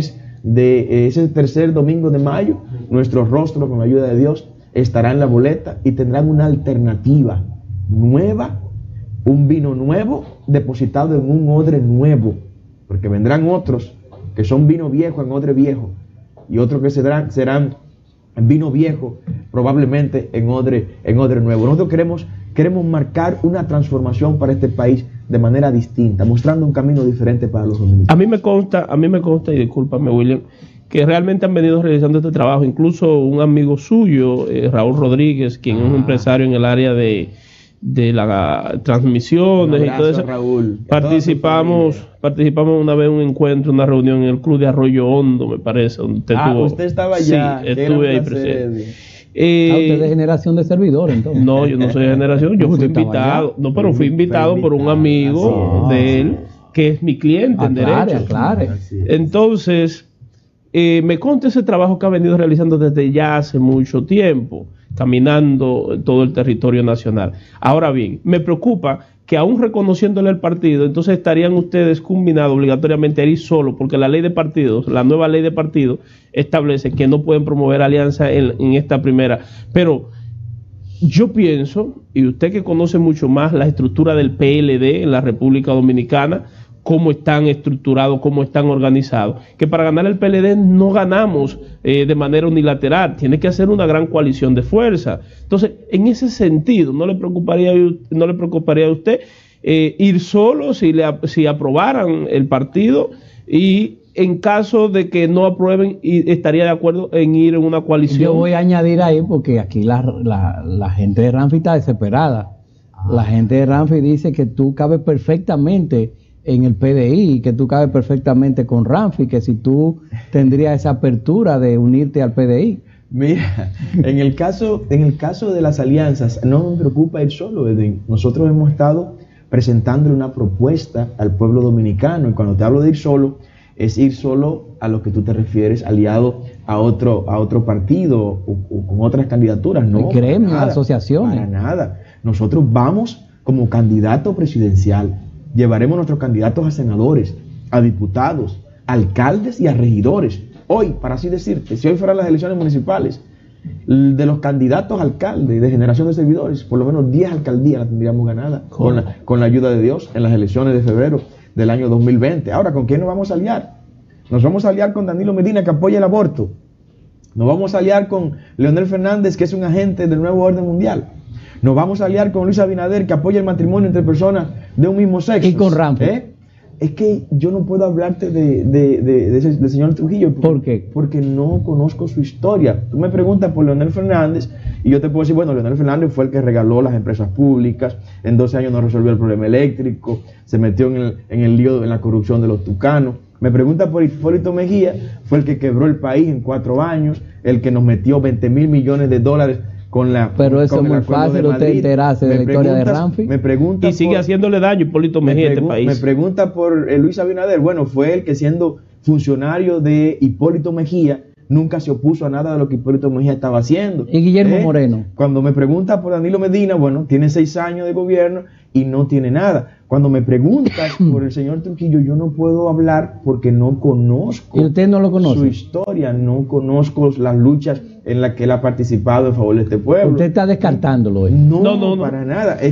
domingo de mayo, nuestro rostro, con la ayuda de Dios, estará en la boleta y tendrán una alternativa nueva, un vino nuevo depositado en un odre nuevo, porque vendrán otros que son vino viejo en odre viejo, y otros que serán vino viejo probablemente en odre nuevo. Nosotros queremos marcar una transformación para este país de manera distinta, mostrando un camino diferente para los dominicanos. A mí me consta, y discúlpame, William, que realmente han venido realizando este trabajo. Incluso un amigo suyo, Raúl Rodríguez, quien es un empresario en el área de las transmisiones y todo eso. Raúl. Participamos una vez en un encuentro, una reunión en el Club de Arroyo Hondo, me parece, donde usted estaba allá. Sí, estuve ahí presente. ¿Usted es de generación de servidores, entonces? No, yo no soy de generación, yo fui invitado. No, pero fui invitado por un amigo de él, que es mi cliente en derecho. Claro. Entonces, me consta ese trabajo que ha venido realizando desde ya hace mucho tiempo, caminando todo el territorio nacional. Ahora bien, me preocupa que aún reconociéndole el partido, entonces estarían ustedes combinados obligatoriamente a ir solo, porque la ley de partidos, la nueva ley de partidos, establece que no pueden promover alianza en esta primera. Pero yo pienso, y usted que conoce mucho más la estructura del PLD en la República Dominicana, cómo están estructurados, cómo están organizados, que para ganar el PLD no ganamos de manera unilateral, tiene que hacer una gran coalición de fuerza. Entonces, en ese sentido, ¿no le preocuparía a usted ir solo si aprobaran el partido? Y en caso de que no aprueben, ¿estaría de acuerdo en ir en una coalición? Yo voy a añadir ahí, porque aquí la gente de Ramfi está desesperada. La gente de Ramfi dice que tú cabes perfectamente en el PDI, que tú cabes perfectamente con Ramfi, que si tú tendrías esa apertura de unirte al PDI. Mira, en el caso de las alianzas, no me preocupa ir solo, Edwin. Nosotros hemos estado presentándole una propuesta al pueblo dominicano, y cuando te hablo de ir solo, es ir solo a lo que tú te refieres, aliado a otro partido o con otras candidaturas. No, gremios, asociaciones. Para nada. Nosotros vamos como candidato presidencial. Llevaremos nuestros candidatos a senadores, a diputados, a alcaldes y a regidores. Hoy, para así decirte, si hoy fueran las elecciones municipales, de los candidatos a alcalde de generación de servidores, por lo menos 10 alcaldías las tendríamos ganadas con la ayuda de Dios en las elecciones de febrero del año 2020. Ahora, ¿con quién nos vamos a aliar? Nos vamos a aliar con Danilo Medina, que apoya el aborto. Nos vamos a aliar con Leonel Fernández, que es un agente del nuevo orden mundial. Nos vamos a aliar con Luis Abinader, que apoya el matrimonio entre personas de un mismo sexo. Y con Ramfi. Es que yo no puedo hablarte del señor Trujillo. ¿Por qué? Porque no conozco su historia. Tú me preguntas por Leonel Fernández y yo te puedo decir, bueno, Leonel Fernández fue el que regaló las empresas públicas, en 12 años no resolvió el problema eléctrico, se metió en el lío, en la corrupción de los tucanos. Me pregunta por Hipólito Mejía, fue el que quebró el país en 4 años, el que nos metió 20,000 millones de dólares pero eso es muy fácil usted enterarse de la historia de Ramfi. Y sigue haciéndole daño Hipólito Mejía a este país. Me pregunta por Luis Abinader. Bueno, fue el que, siendo funcionario de Hipólito Mejía, nunca se opuso a nada de lo que Hipólito Mejía estaba haciendo. Y Guillermo Moreno. Cuando me pregunta por Danilo Medina, bueno, tiene 6 años de gobierno y no tiene nada. Cuando me preguntas por el señor Trujillo, yo no puedo hablar porque no conozco. ¿Y usted no lo conoce? Su historia, no conozco las luchas en las que él ha participado en favor de este pueblo. Usted está descartándolo. No, para nada. Es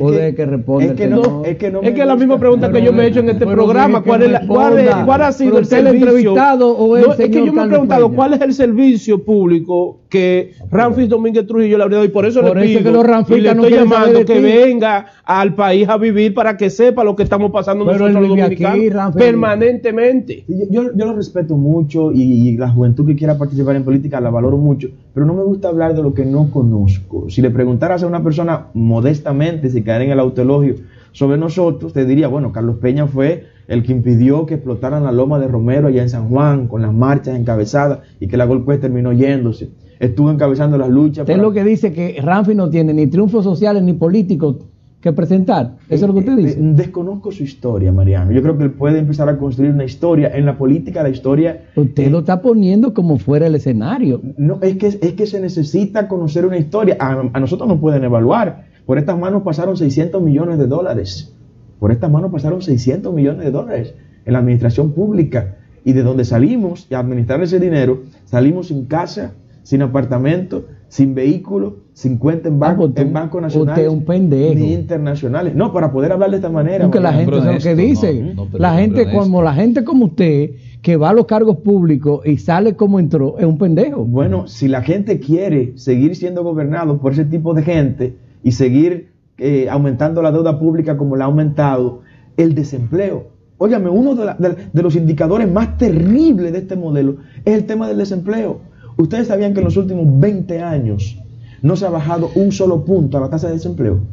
que la misma pregunta que yo me he hecho en este programa, ¿cuál ha sido el servicio? Entrevistado o el es que yo me he preguntado cuál es el servicio público que Ramfi Domínguez Trujillo le habría dado, y por eso le pido, que los y le estoy llamando que venga al país a vivir para que sepa lo que estamos pasando nosotros los dominicanos permanentemente. Yo lo respeto mucho y la juventud que quiera participar en política la valoro mucho, pero no me gusta hablar de lo que no conozco. Si le preguntaras a una persona modestamente, si caer en el autoelogio sobre nosotros, te diría, bueno, Carlos Peña fue el que impidió que explotaran la loma de Romero allá en San Juan, con las marchas encabezadas, y que la Golpes terminó yéndose. Estuvo encabezando las luchas. Usted es lo que dice que Ramfi no tiene ni triunfos sociales ni políticos que presentar. ¿Eso es lo que usted dice? Desconozco su historia, Mariano. Yo creo que él puede empezar a construir una historia. En la política, la historia... Usted lo está poniendo como fuera el escenario. No, es que se necesita conocer una historia. A nosotros nos pueden evaluar. Por estas manos pasaron $600 millones. Por estas manos pasaron $600 millones en la administración pública. Y de donde salimos y a administrar ese dinero, salimos sin casa, sin apartamento, sin vehículo, sin cuenta en bancos nacionales un pendejo. Ni internacionales. No, para poder hablar de esta manera. Porque la gente es lo que dice. La gente como usted, que va a los cargos públicos y sale como entró, es un pendejo. Bueno, si la gente quiere seguir siendo gobernado por ese tipo de gente y seguir aumentando la deuda pública como la ha aumentado, el desempleo. Óigame, uno de los indicadores más terribles de este modelo es el tema del desempleo. Ustedes sabían que en los últimos 20 años no se ha bajado un solo punto a la tasa de desempleo.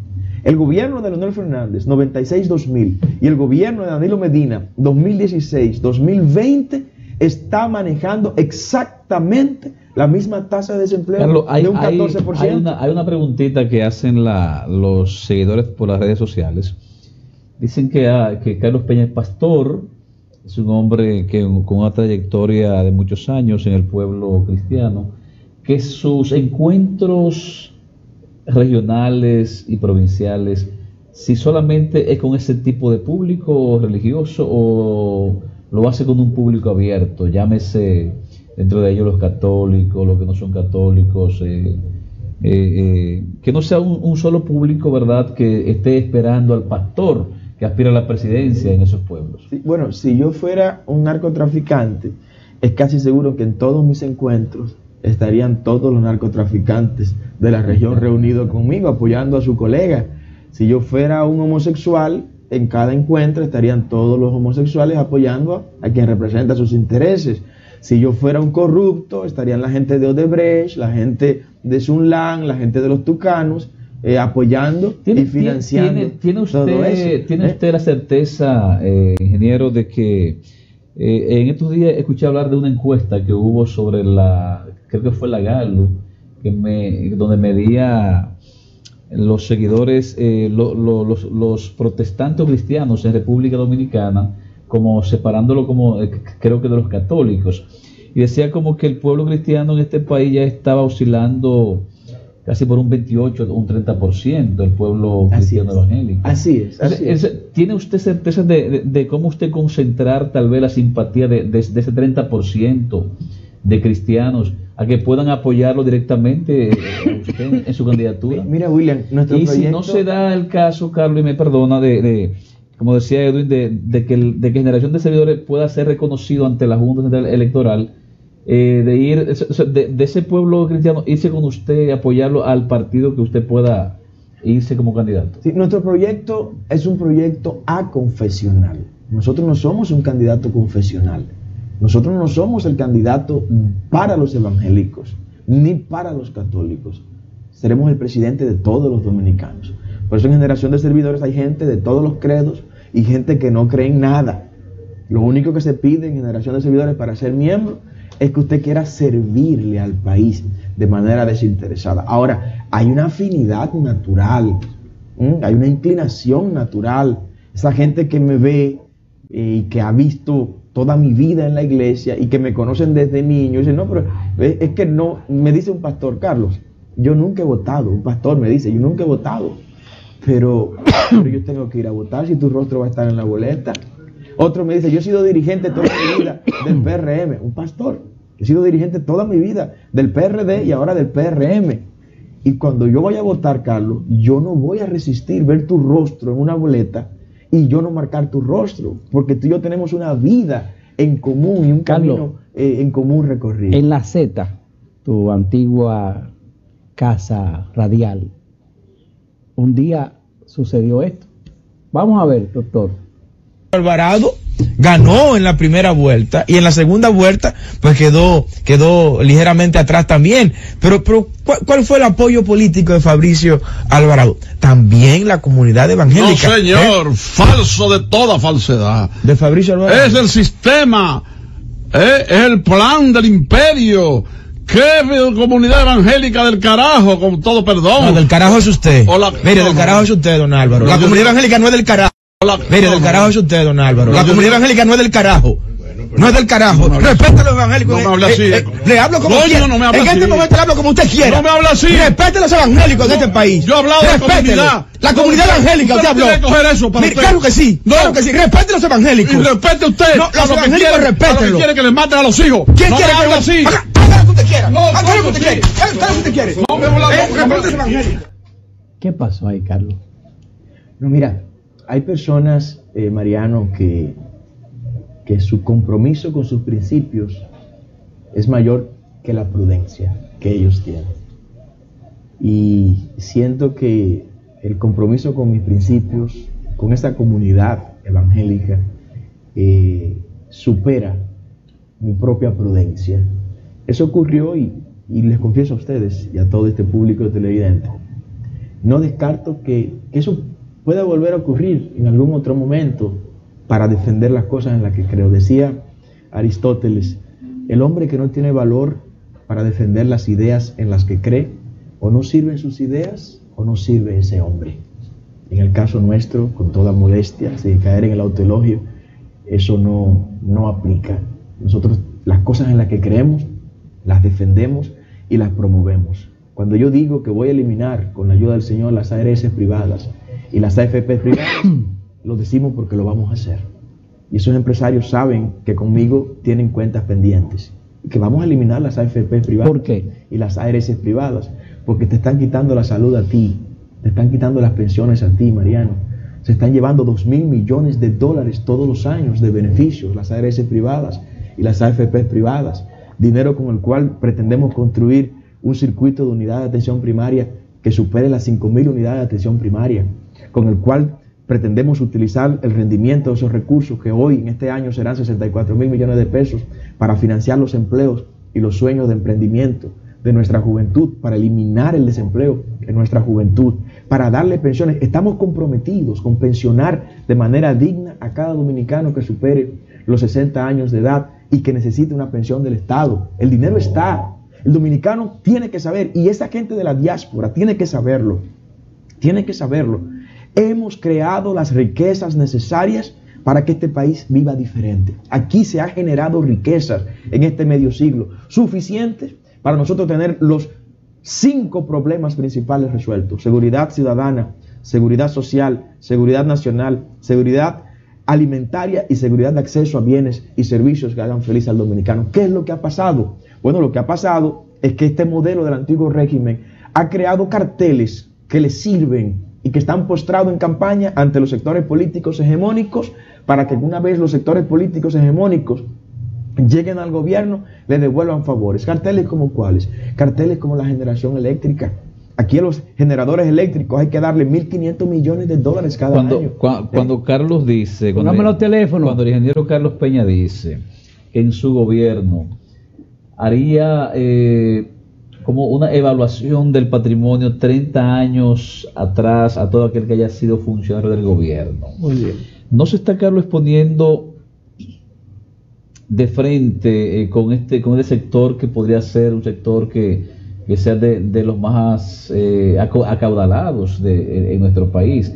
El gobierno de Leonel Fernández, 96-2000, y el gobierno de Danilo Medina, 2016-2020, está manejando exactamente la misma tasa de desempleo, Carlos, de un 14%. Hay una preguntita que hacen los seguidores por las redes sociales. Dicen que Carlos Peña es pastor, es un hombre con una trayectoria de muchos años en el pueblo cristiano, que sus encuentros regionales y provinciales, si solamente es con ese tipo de público religioso o lo hace con un público abierto, llámese dentro de ellos los católicos, los que no son católicos, que no sea un solo público, ¿verdad?, que esté esperando al pastor que aspira a la presidencia en esos pueblos. Sí, bueno, si yo fuera un narcotraficante, es casi seguro que en todos mis encuentros estarían todos los narcotraficantes de la región reunidos conmigo, apoyando a su colega. Si yo fuera un homosexual, en cada encuentro estarían todos los homosexuales apoyando a quien representa sus intereses. Si yo fuera un corrupto, estarían la gente de Odebrecht, la gente de Sunlan, la gente de los Tucanos, apoyando y financiando ¿Tiene usted, todo eso. ¿Tiene usted la certeza, ingeniero, de que en estos días escuché hablar de una encuesta que hubo sobre creo que fue la Gallup, donde medía los seguidores, los protestantes cristianos en República Dominicana, como separándolo como creo que de los católicos, y decía como que el pueblo cristiano en este país ya estaba oscilando casi por un 28 o un 30% el pueblo cristiano evangélico. Así es. ¿Tiene usted certeza de cómo usted concentrar tal vez la simpatía de ese 30% de cristianos a que puedan apoyarlo directamente usted en su candidatura? Mira, William, nuestro y proyecto... si no se da el caso, Carlos, y me perdona, como decía Edwin, de que Generación de Servidores pueda ser reconocido ante la Junta Central Electoral, de ese pueblo cristiano, irse con usted, apoyarlo al partido que usted pueda irse como candidato. Sí, nuestro proyecto es un proyecto aconfesional. Nosotros no somos un candidato confesional. Nosotros no somos el candidato para los evangélicos, ni para los católicos. Seremos el presidente de todos los dominicanos. Por eso en Generación de Servidores hay gente de todos los credos y gente que no cree en nada. Lo único que se pide en Generación de Servidores para ser miembro es que usted quiera servirle al país de manera desinteresada. Ahora, hay una afinidad natural, hay una inclinación natural. Esa gente que me ve y que ha visto toda mi vida en la iglesia y que me conocen desde niño, dice, no, pero es que no, me dice un pastor, Carlos, yo nunca he votado. Un pastor me dice, yo nunca he votado, pero yo tengo que ir a votar si tu rostro va a estar en la boleta. Otro me dice, yo he sido dirigente toda mi vida del PRM, un pastor. He sido dirigente toda mi vida del PRD y ahora del PRM. Y cuando yo vaya a votar, Carlos, yo no voy a resistir ver tu rostro en una boleta y yo no marcar tu rostro, porque tú y yo tenemos una vida en común y un camino en común recorrido. En la Z, tu antigua casa radial, un día sucedió esto. Vamos a ver, doctor. Alvarado ganó en la primera vuelta y en la segunda vuelta pues quedó ligeramente atrás también, pero ¿cuál fue el apoyo político de Fabricio Alvarado? También la comunidad evangélica. No, señor, falso de toda falsedad. De Fabricio Alvarado. Es el sistema, es el plan del imperio. ¿Qué comunidad evangélica del carajo, con todo perdón? No, del carajo es usted. Mire, del carajo es usted, don Álvaro. La comunidad evangélica no es del carajo. Mire, del carajo es usted, don Álvaro. La comunidad evangélica no es del carajo. No es del carajo. Respete a los evangélicos. No me habla así. Le hablo como quiera. No me habla en así. este momento le hablo como usted quiera. No me habla así. Respete a los evangélicos de este país. Yo he hablado de la comunidad. La comunidad evangélica, usted habló. Coger eso para usted. Claro que sí. Claro que sí. Respete a los evangélicos. Y respete usted. No, los evangélicos respétenlo. quiere que le maten a los hijos. ¿Quién no quiere me habla así? Haga lo que usted quiera. Haga lo que usted quiere. Haga lo que usted quiere. No me habla. Respete a los evangélicos. ¿Qué pasó ahí, Carlos? No, mira, hay personas, Mariano, que su compromiso con sus principios es mayor que la prudencia que ellos tienen. Y siento que el compromiso con mis principios, con esta comunidad evangélica, supera mi propia prudencia. Eso ocurrió y les confieso a ustedes y a todo este público televidente no descarto que eso pueda volver a ocurrir en algún otro momento para defender las cosas en las que creo. Decía Aristóteles, el hombre que no tiene valor para defender las ideas en las que cree, o no sirven sus ideas o no sirve ese hombre. En el caso nuestro, con toda modestia, sin caer en el autoelogio, eso no aplica. Nosotros las cosas en las que creemos, las defendemos y las promovemos. Cuando yo digo que voy a eliminar, con la ayuda del Señor, las ARS privadas y las AFP privadas, lo decimos porque lo vamos a hacer. Y esos empresarios saben que conmigo tienen cuentas pendientes. Y que vamos a eliminar las AFP privadas. ¿Por qué? Y las ARS privadas. Porque te están quitando la salud a ti. Te están quitando las pensiones a ti, Mariano. Se están llevando $2.000 millones todos los años de beneficios, las ARS privadas y las AFP privadas. Dinero con el cual pretendemos construir un circuito de unidad de atención primaria que supere las 5.000 unidades de atención primaria, con el cual pretendemos utilizar el rendimiento de esos recursos que hoy en este año serán 64.000 millones de pesos para financiar los empleos y los sueños de emprendimiento de nuestra juventud, para eliminar el desempleo en nuestra juventud, para darle pensiones. Estamos comprometidos con pensionar de manera digna a cada dominicano que supere los 60 años de edad y que necesite una pensión del Estado. El dinero está. El dominicano tiene que saber, y esa gente de la diáspora tiene que saberlo. Tiene que saberlo. Hemos creado las riquezas necesarias para que este país viva diferente. Aquí se ha generado riquezas en este medio siglo, suficientes para nosotros tener los 5 problemas principales resueltos: seguridad ciudadana, seguridad social, seguridad nacional, seguridad alimentaria y seguridad de acceso a bienes y servicios que hagan feliz al dominicano. ¿Qué es lo que ha pasado? Bueno, lo que ha pasado es que este modelo del antiguo régimen ha creado carteles que le sirven y que están postrados en campaña ante los sectores políticos hegemónicos para que alguna vez los sectores políticos hegemónicos lleguen al gobierno, le devuelvan favores. ¿Carteles como cuáles? Carteles como la generación eléctrica. Aquí a los generadores eléctricos hay que darle $1.500 millones cada año. Cuando Carlos dice, los teléfonos. Cuando el ingeniero Carlos Peña dice que en su gobierno haría como una evaluación del patrimonio 30 años atrás a todo aquel que haya sido funcionario del gobierno. Muy bien. ¿No se está Carlos exponiendo de frente con este sector que podría ser un sector que sea de los más acaudalados en nuestro país,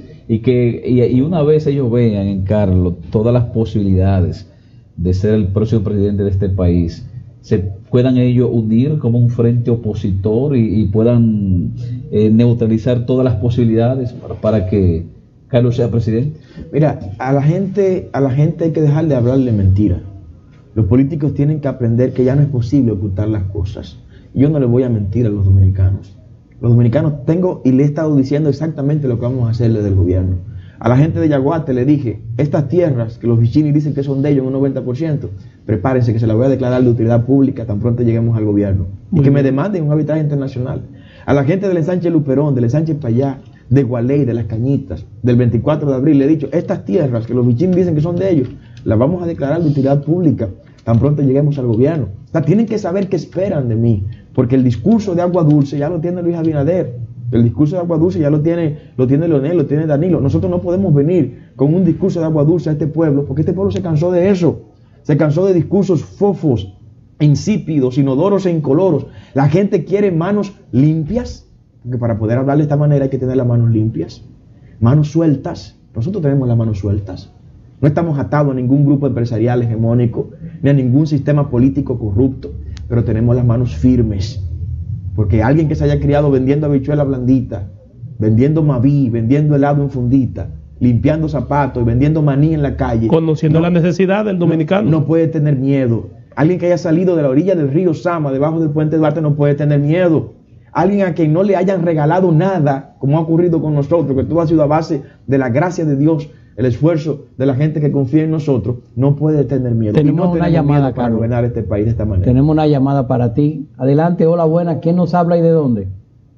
y una vez ellos vean en Carlos todas las posibilidades de ser el próximo presidente de este país, se puedan ellos unir como un frente opositor y puedan neutralizar todas las posibilidades para que Carlos sea presidente? Mira, a la gente hay que dejar de hablarle mentira. Los políticos tienen que aprender que ya no es posible ocultar las cosas. Yo no le voy a mentir a los dominicanos. Los dominicanos y le he estado diciendo exactamente lo que vamos a hacer desde el gobierno. A la gente de Yaguate le dije, estas tierras que los Vicini dicen que son de ellos en un 90%, prepárense que se las voy a declarar de utilidad pública tan pronto lleguemos al gobierno. Y que me demanden un arbitraje internacional. A la gente del ensanche Luperón, del ensanche Payá, de Gualey, de Las Cañitas, del 24 de abril, le he dicho, estas tierras que los Vicini dicen que son de ellos, las vamos a declarar de utilidad pública tan pronto lleguemos al gobierno. O sea, tienen que saber qué esperan de mí, porque el discurso de agua dulce ya lo tiene Luis Abinader, el discurso de agua dulce ya lo tiene Leonel, lo tiene Danilo. Nosotros no podemos venir con un discurso de agua dulce a este pueblo, porque este pueblo se cansó de eso, se cansó de discursos fofos, insípidos, inodoros e incoloros. La gente quiere manos limpias, porque para poder hablar de esta manera hay que tener las manos limpias, manos sueltas. Nosotros tenemos las manos sueltas. No estamos atados a ningún grupo empresarial hegemónico, ni a ningún sistema político corrupto, pero tenemos las manos firmes. Porque alguien que se haya criado vendiendo habichuela blandita, vendiendo maví, vendiendo helado en fundita, limpiando zapatos y vendiendo maní en la calle, conociendo la necesidad del dominicano, no puede tener miedo. Alguien que haya salido de la orilla del río Sama, debajo del puente Duarte, no puede tener miedo. Alguien a quien no le hayan regalado nada, como ha ocurrido con nosotros, que todo ha sido a base de la gracia de Dios, el esfuerzo de la gente que confía en nosotros, no puede tener miedo. Tenemos una llamada para gobernar este país de esta manera. Tenemos una llamada para ti. Adelante, hola, buena. ¿Quién nos habla y de dónde?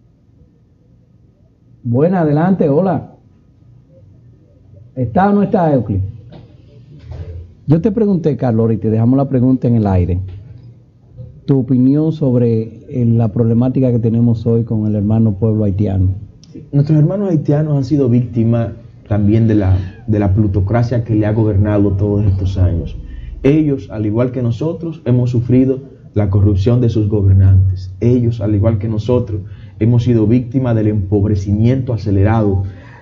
Buena, adelante, hola. ¿Está o no está, Euclid? Yo te pregunté, Carlos, y te dejamos la pregunta en el aire. Tu opinión sobre la problemática que tenemos hoy con el hermano pueblo haitiano. Sí. nuestros hermanos haitianos han sido víctimas también de la plutocracia que le ha gobernado todos estos años. Ellos, al igual que nosotros, hemos sufrido la corrupción de sus gobernantes. Ellos, al igual que nosotros, hemos sido víctimas del empobrecimiento acelerado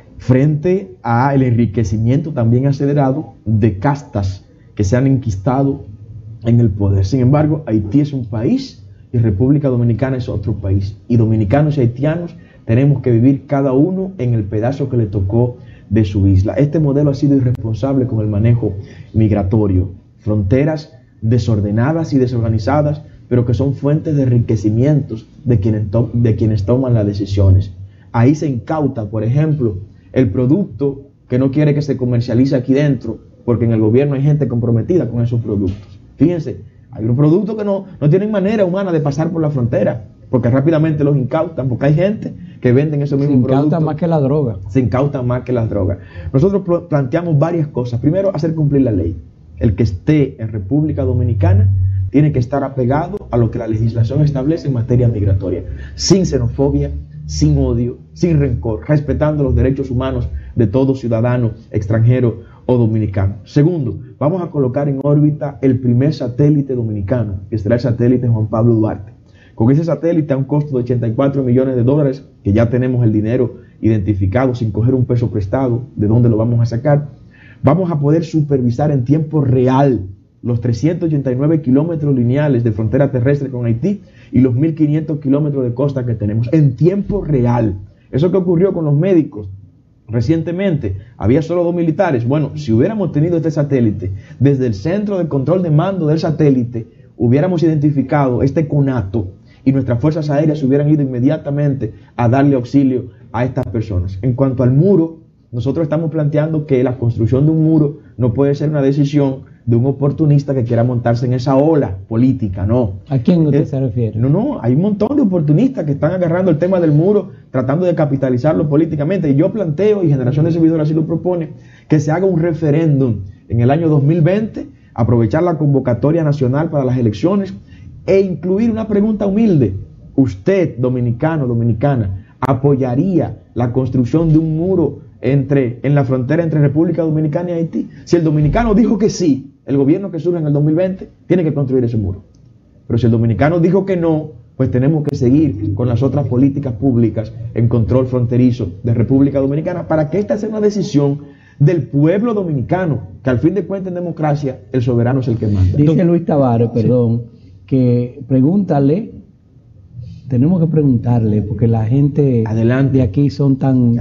frente al enriquecimiento también acelerado de castas que se han enquistado en el poder. Sin embargo, Haití es un país y República Dominicana es otro país. Y dominicanos y haitianos tenemos que vivir cada uno en el pedazo que le tocó de su isla. Este modelo ha sido irresponsable con el manejo migratorio. Fronteras desordenadas y desorganizadas, pero que son fuentes de enriquecimientos de quienes toman las decisiones. Ahí se incauta, por ejemplo, el producto que no quiere que se comercialice aquí dentro, porque en el gobierno hay gente comprometida con esos productos. Fíjense, hay un producto que no tienen manera humana de pasar por la frontera, porque rápidamente los incautan, porque hay gente que venden esos mismos productos. Se incautan más que la droga. Se incautan más que las drogas. Nosotros planteamos varias cosas. Primero, hacer cumplir la ley. El que esté en República Dominicana tiene que estar apegado a lo que la legislación establece en materia migratoria, sin xenofobia, sin odio, sin rencor, respetando los derechos humanos de todo ciudadano extranjero o dominicano. Segundo, vamos a colocar en órbita el primer satélite dominicano, que será el satélite Juan Pablo Duarte. Con ese satélite a un costo de 84 millones de dólares, que ya tenemos el dinero identificado sin coger un peso prestado, ¿de dónde lo vamos a sacar? Vamos a poder supervisar en tiempo real los 389 kilómetros lineales de frontera terrestre con Haití y los 1.500 kilómetros de costa que tenemos en tiempo real. Eso que ocurrió con los médicos recientemente, había solo 2 militares. Bueno, si hubiéramos tenido este satélite, desde el centro de control de mando del satélite, hubiéramos identificado este conato y nuestras fuerzas aéreas hubieran ido inmediatamente a darle auxilio a estas personas. En cuanto al muro, nosotros estamos planteando que la construcción de un muro no puede ser una decisión de un oportunista que quiera montarse en esa ola política, no. ¿A quién usted se refiere? No, hay un montón de oportunistas que están agarrando el tema del muro, tratando de capitalizarlo políticamente. Y yo planteo, y Generación de Servidores así lo propone, que se haga un referéndum en el año 2020, aprovechar la convocatoria nacional para las elecciones e incluir una pregunta humilde. ¿Usted, dominicano, dominicana, apoyaría la construcción de un muro en la frontera entre República Dominicana y Haití? Si el dominicano dijo que sí, el gobierno que surge en el 2020 tiene que construir ese muro. Pero si el dominicano dijo que no, pues tenemos que seguir con las otras políticas públicas en control fronterizo de República Dominicana para que esta sea una decisión del pueblo dominicano, que al fin de cuentas en democracia el soberano es el que manda. Dice Luis Tavares, perdón, que tenemos que preguntarle, porque la gente de aquí son tan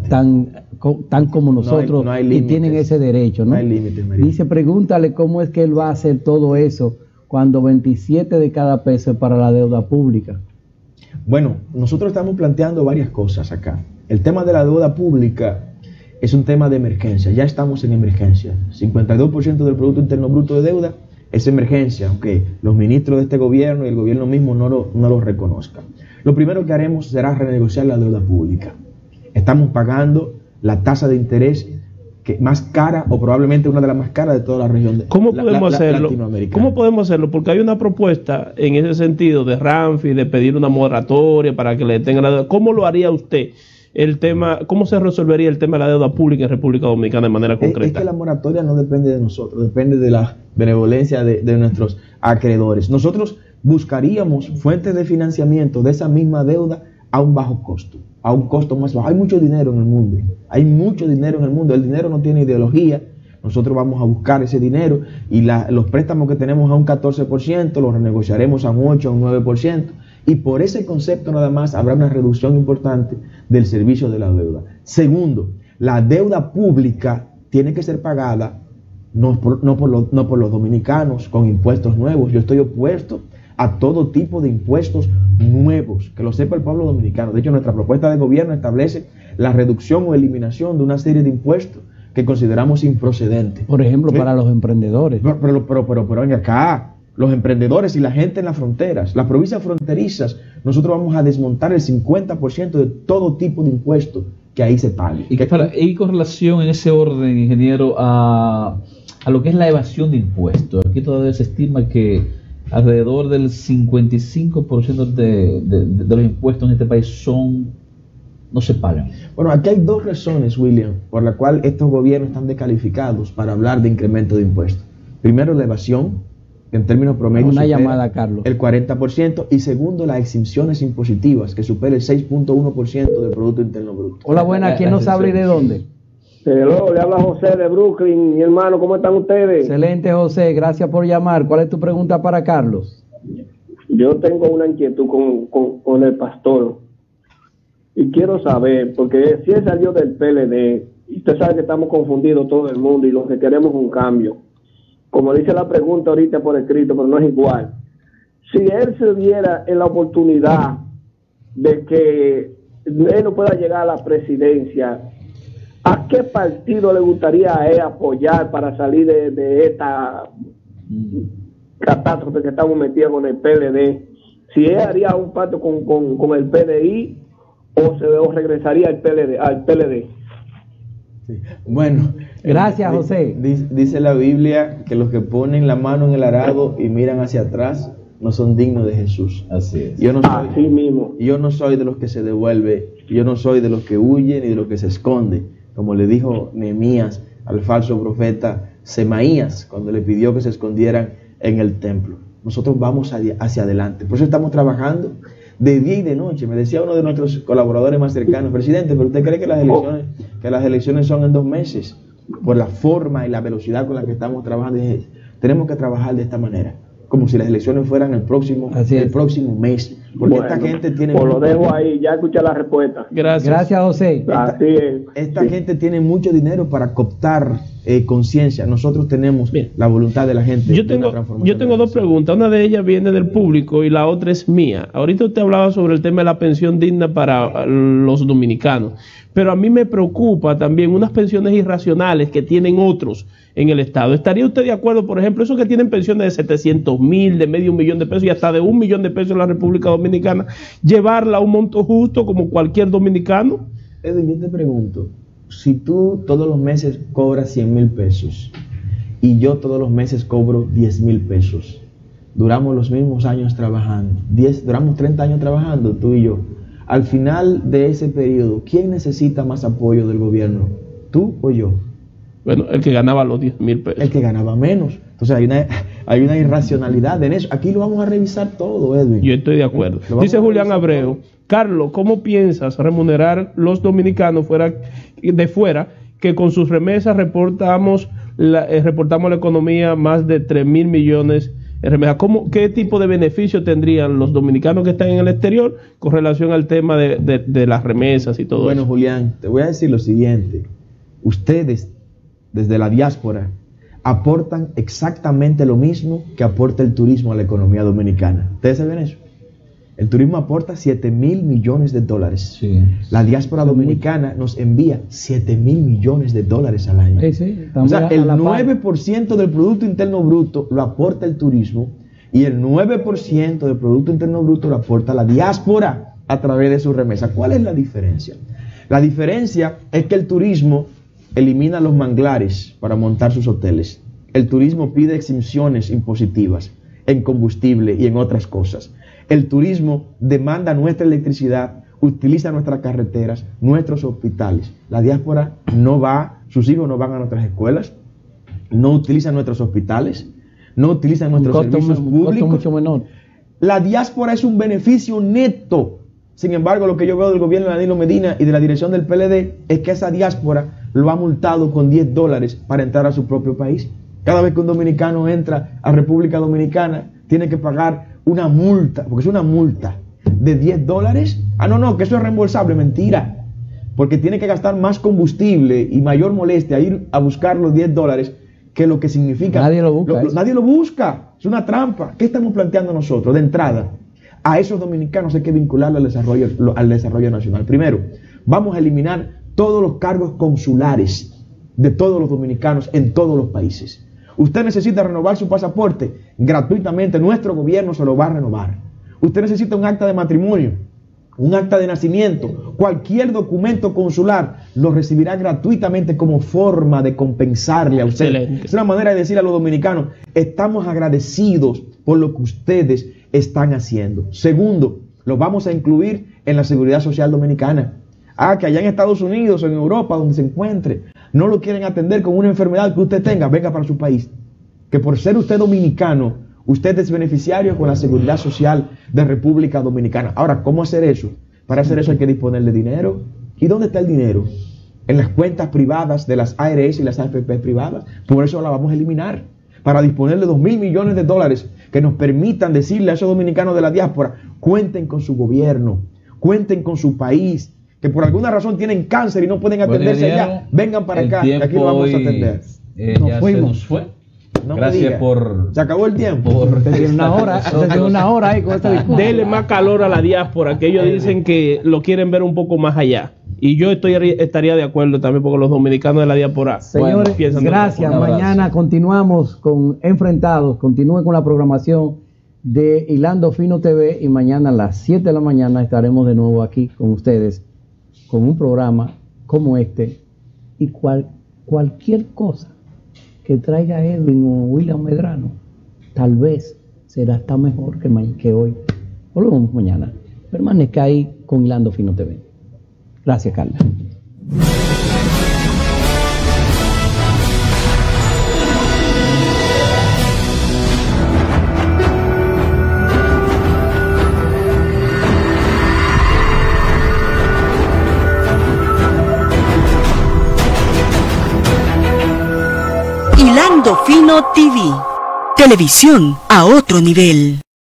como nosotros, no hay límites, y tienen ese derecho, ¿no? No hay límites, María. Dice, pregúntale cómo es que él va a hacer todo eso cuando 27 de cada peso es para la deuda pública. Bueno, nosotros estamos planteando varias cosas acá. El tema de la deuda pública es un tema de emergencia, ya estamos en emergencia. 52% del Producto Interno Bruto de deuda es emergencia, aunque los ministros de este gobierno y el gobierno mismo no lo reconozcan. Lo primero que haremos será renegociar la deuda pública. Estamos pagando la tasa de interés más cara, o probablemente una de las más caras de toda la región latinoamericana. ¿Cómo podemos hacerlo? Porque hay una propuesta en ese sentido de Ramfi, de pedir una moratoria para que le tengan la deuda. ¿Cómo lo haría usted? ¿Cómo se resolvería el tema de la deuda pública en República Dominicana de manera concreta? Es que la moratoria no depende de nosotros, depende de la benevolencia de nuestros acreedores. Nosotros buscaríamos fuentes de financiamiento de esa misma deuda a un bajo costo, a un costo más bajo. Hay mucho dinero en el mundo, el dinero no tiene ideología. Nosotros vamos a buscar ese dinero y los préstamos que tenemos a un 14% los renegociaremos a un 8, a un 9%. Y por ese concepto nada más habrá una reducción importante del servicio de la deuda. Segundo, la deuda pública tiene que ser pagada no por los dominicanos con impuestos nuevos. Yo estoy opuesto a todo tipo de impuestos nuevos, que lo sepa el pueblo dominicano. De hecho, nuestra propuesta de gobierno establece la reducción o eliminación de una serie de impuestos que consideramos improcedentes. Por ejemplo, para los emprendedores. Pero venga acá. Los emprendedores y la gente en las fronteras, las provincias fronterizas, nosotros vamos a desmontar el 50% de todo tipo de impuestos que ahí se paguen. Y con relación en ese orden, ingeniero, a lo que es la evasión de impuestos, aquí todavía se estima que alrededor del 55% de los impuestos en este país son no se pagan? Bueno, aquí hay dos razones, William, por la cual estos gobiernos están descalificados para hablar de incremento de impuestos. Primero, la evasión, que en términos promedio Una supera llamada, Carlos. el 40%, y segundo, las exenciones impositivas, que supera el 6.1% del Producto Interno Bruto. Hola, buena, ¿quién nos habla y de dónde? Hello, le habla José de Brooklyn, mi hermano, ¿cómo están ustedes? Excelente, José, gracias por llamar. ¿Cuál es tu pregunta para Carlos? Yo tengo una inquietud con el pastor y quiero saber, porque si él salió del PLD, y usted sabe que estamos confundidos todo el mundo y lo que queremos es un cambio. Como dice la pregunta ahorita por escrito, pero no es igual. Si él se viera en la oportunidad de que él no pueda llegar a la presidencia, ¿a qué partido le gustaría a él apoyar para salir de esta catástrofe que estamos metidos con el PLD? Si él haría un pacto con el PDI o regresaría al PLD. Sí. Bueno, gracias, José. Dice la Biblia que los que ponen la mano en el arado y miran hacia atrás no son dignos de Jesús. Así es. Yo no soy, así mismo. Yo no soy de los que se devuelve, yo no soy de los que huyen ni de los que se esconde, como le dijo Nehemías al falso profeta Semaías cuando le pidió que se escondieran en el templo. Nosotros vamos hacia adelante, por eso estamos trabajando de día y de noche. Me decía uno de nuestros colaboradores más cercanos, presidente, pero usted cree que las elecciones son en 2 meses, por la forma y la velocidad con la que estamos trabajando. Y tenemos que trabajar de esta manera, como si las elecciones fueran el próximo mes, porque esta gente tiene... Pues lo dejo ahí, ya escuché la respuesta. Gracias, José. Esta gente tiene mucho dinero para cooptar conciencia. Nosotros tenemos la voluntad de la gente. Yo tengo 2 preguntas, una de ellas viene del público y la otra es mía. Ahorita usted hablaba sobre el tema de la pensión digna para los dominicanos, pero a mí me preocupa también unas pensiones irracionales que tienen otros en el Estado. ¿Estaría usted de acuerdo, por ejemplo, esos que tienen pensiones de 700,000, de medio millón de pesos y hasta de 1 millón de pesos en la República Dominicana, llevarla a un monto justo como cualquier dominicano? Edwin, yo te pregunto, si tú todos los meses cobras 100,000 pesos y yo todos los meses cobro 10,000 pesos, duramos los mismos años trabajando, duramos 30 años trabajando, tú y yo. Al final de ese periodo, ¿quién necesita más apoyo del gobierno? ¿Tú o yo? Bueno, el que ganaba los 10,000 pesos. El que ganaba menos. Entonces hay una irracionalidad en eso. Aquí lo vamos a revisar todo, Edwin. Yo estoy de acuerdo. Dice Julián Abreu, Carlos, ¿cómo piensas remunerar los dominicanos de fuera que con sus remesas reportamos la economía más de 3,000 millones de remesas? ¿Qué tipo de beneficio tendrían los dominicanos que están en el exterior con relación al tema de las remesas y todo eso? Bueno, Julián, te voy a decir lo siguiente. Ustedes, desde la diáspora, aportan exactamente lo mismo que aporta el turismo a la economía dominicana. ¿Ustedes saben eso? El turismo aporta 7,000 millones de dólares. Sí. La diáspora dominicana nos envía 7,000 millones de dólares al año. O sea, el 9% del Producto Interno Bruto lo aporta el turismo y el 9% del Producto Interno Bruto lo aporta la diáspora a través de sus remesas. ¿Cuál es la diferencia? La diferencia es que el turismo elimina los manglares para montar sus hoteles. El turismo pide exenciones impositivas en combustible y en otras cosas. El turismo demanda nuestra electricidad, utiliza nuestras carreteras, nuestros hospitales. La diáspora no va, sus hijos no van a nuestras escuelas, no utilizan nuestros hospitales, no utilizan nuestros servicios públicos. Mucho menor. La diáspora es un beneficio neto. Sin embargo, lo que yo veo del gobierno de Danilo Medina y de la dirección del PLD es que esa diáspora lo ha multado con $10 para entrar a su propio país. Cada vez que un dominicano entra a República Dominicana, tiene que pagar una multa, porque es una multa de $10. Ah, no, que eso es reembolsable. Mentira. Porque tiene que gastar más combustible y mayor molestia a ir a buscar los $10 que lo que significa. Nadie lo busca. Nadie lo busca. Es una trampa. ¿Qué estamos planteando nosotros? De entrada, a esos dominicanos hay que vincularlos al desarrollo nacional. Primero, vamos a eliminar todos los cargos consulares de todos los dominicanos en todos los países. Usted necesita renovar su pasaporte gratuitamente, nuestro gobierno se lo va a renovar. Usted necesita un acta de matrimonio, un acta de nacimiento, cualquier documento consular lo recibirá gratuitamente como forma de compensarle a usted. Excelente. Es una manera de decir a los dominicanos, estamos agradecidos por lo que ustedes están haciendo. Segundo, lo vamos a incluir en la seguridad social dominicana. Que allá en Estados Unidos o en Europa, donde se encuentre, no lo quieren atender con una enfermedad que usted tenga, venga para su país. Que por ser usted dominicano, usted es beneficiario con la seguridad social de República Dominicana. Ahora, ¿cómo hacer eso? Para hacer eso hay que disponer de dinero. ¿Y dónde está el dinero? En las cuentas privadas de las ARS y las AFP privadas. Por eso la vamos a eliminar. Para disponer de 2.000 millones de dólares que nos permitan decirle a esos dominicanos de la diáspora, cuenten con su gobierno, cuenten con su país, que por alguna razón tienen cáncer y no pueden atenderse allá, vengan para acá, que aquí lo vamos a atender. Ya se nos fue. No Gracias por... Se acabó el tiempo. Tiene una hora ahí con esta discusión. Dele más calor a la diáspora, que ellos dicen que lo quieren ver un poco más allá. Y yo estaría de acuerdo también, porque los dominicanos de la diáspora, señores, piensan gracias. Mañana continuamos con Enfrentados. Continúen con la programación de Hilando Fino TV y mañana a las 7 de la mañana estaremos de nuevo aquí con ustedes con un programa como este y cualquier cosa que traiga Edwin o William Medrano tal vez será hasta mejor que hoy. Volvemos mañana. Permanezca ahí con Hilando Fino TV. Gracias, Carla. Hilando Fino TV. Televisión a otro nivel.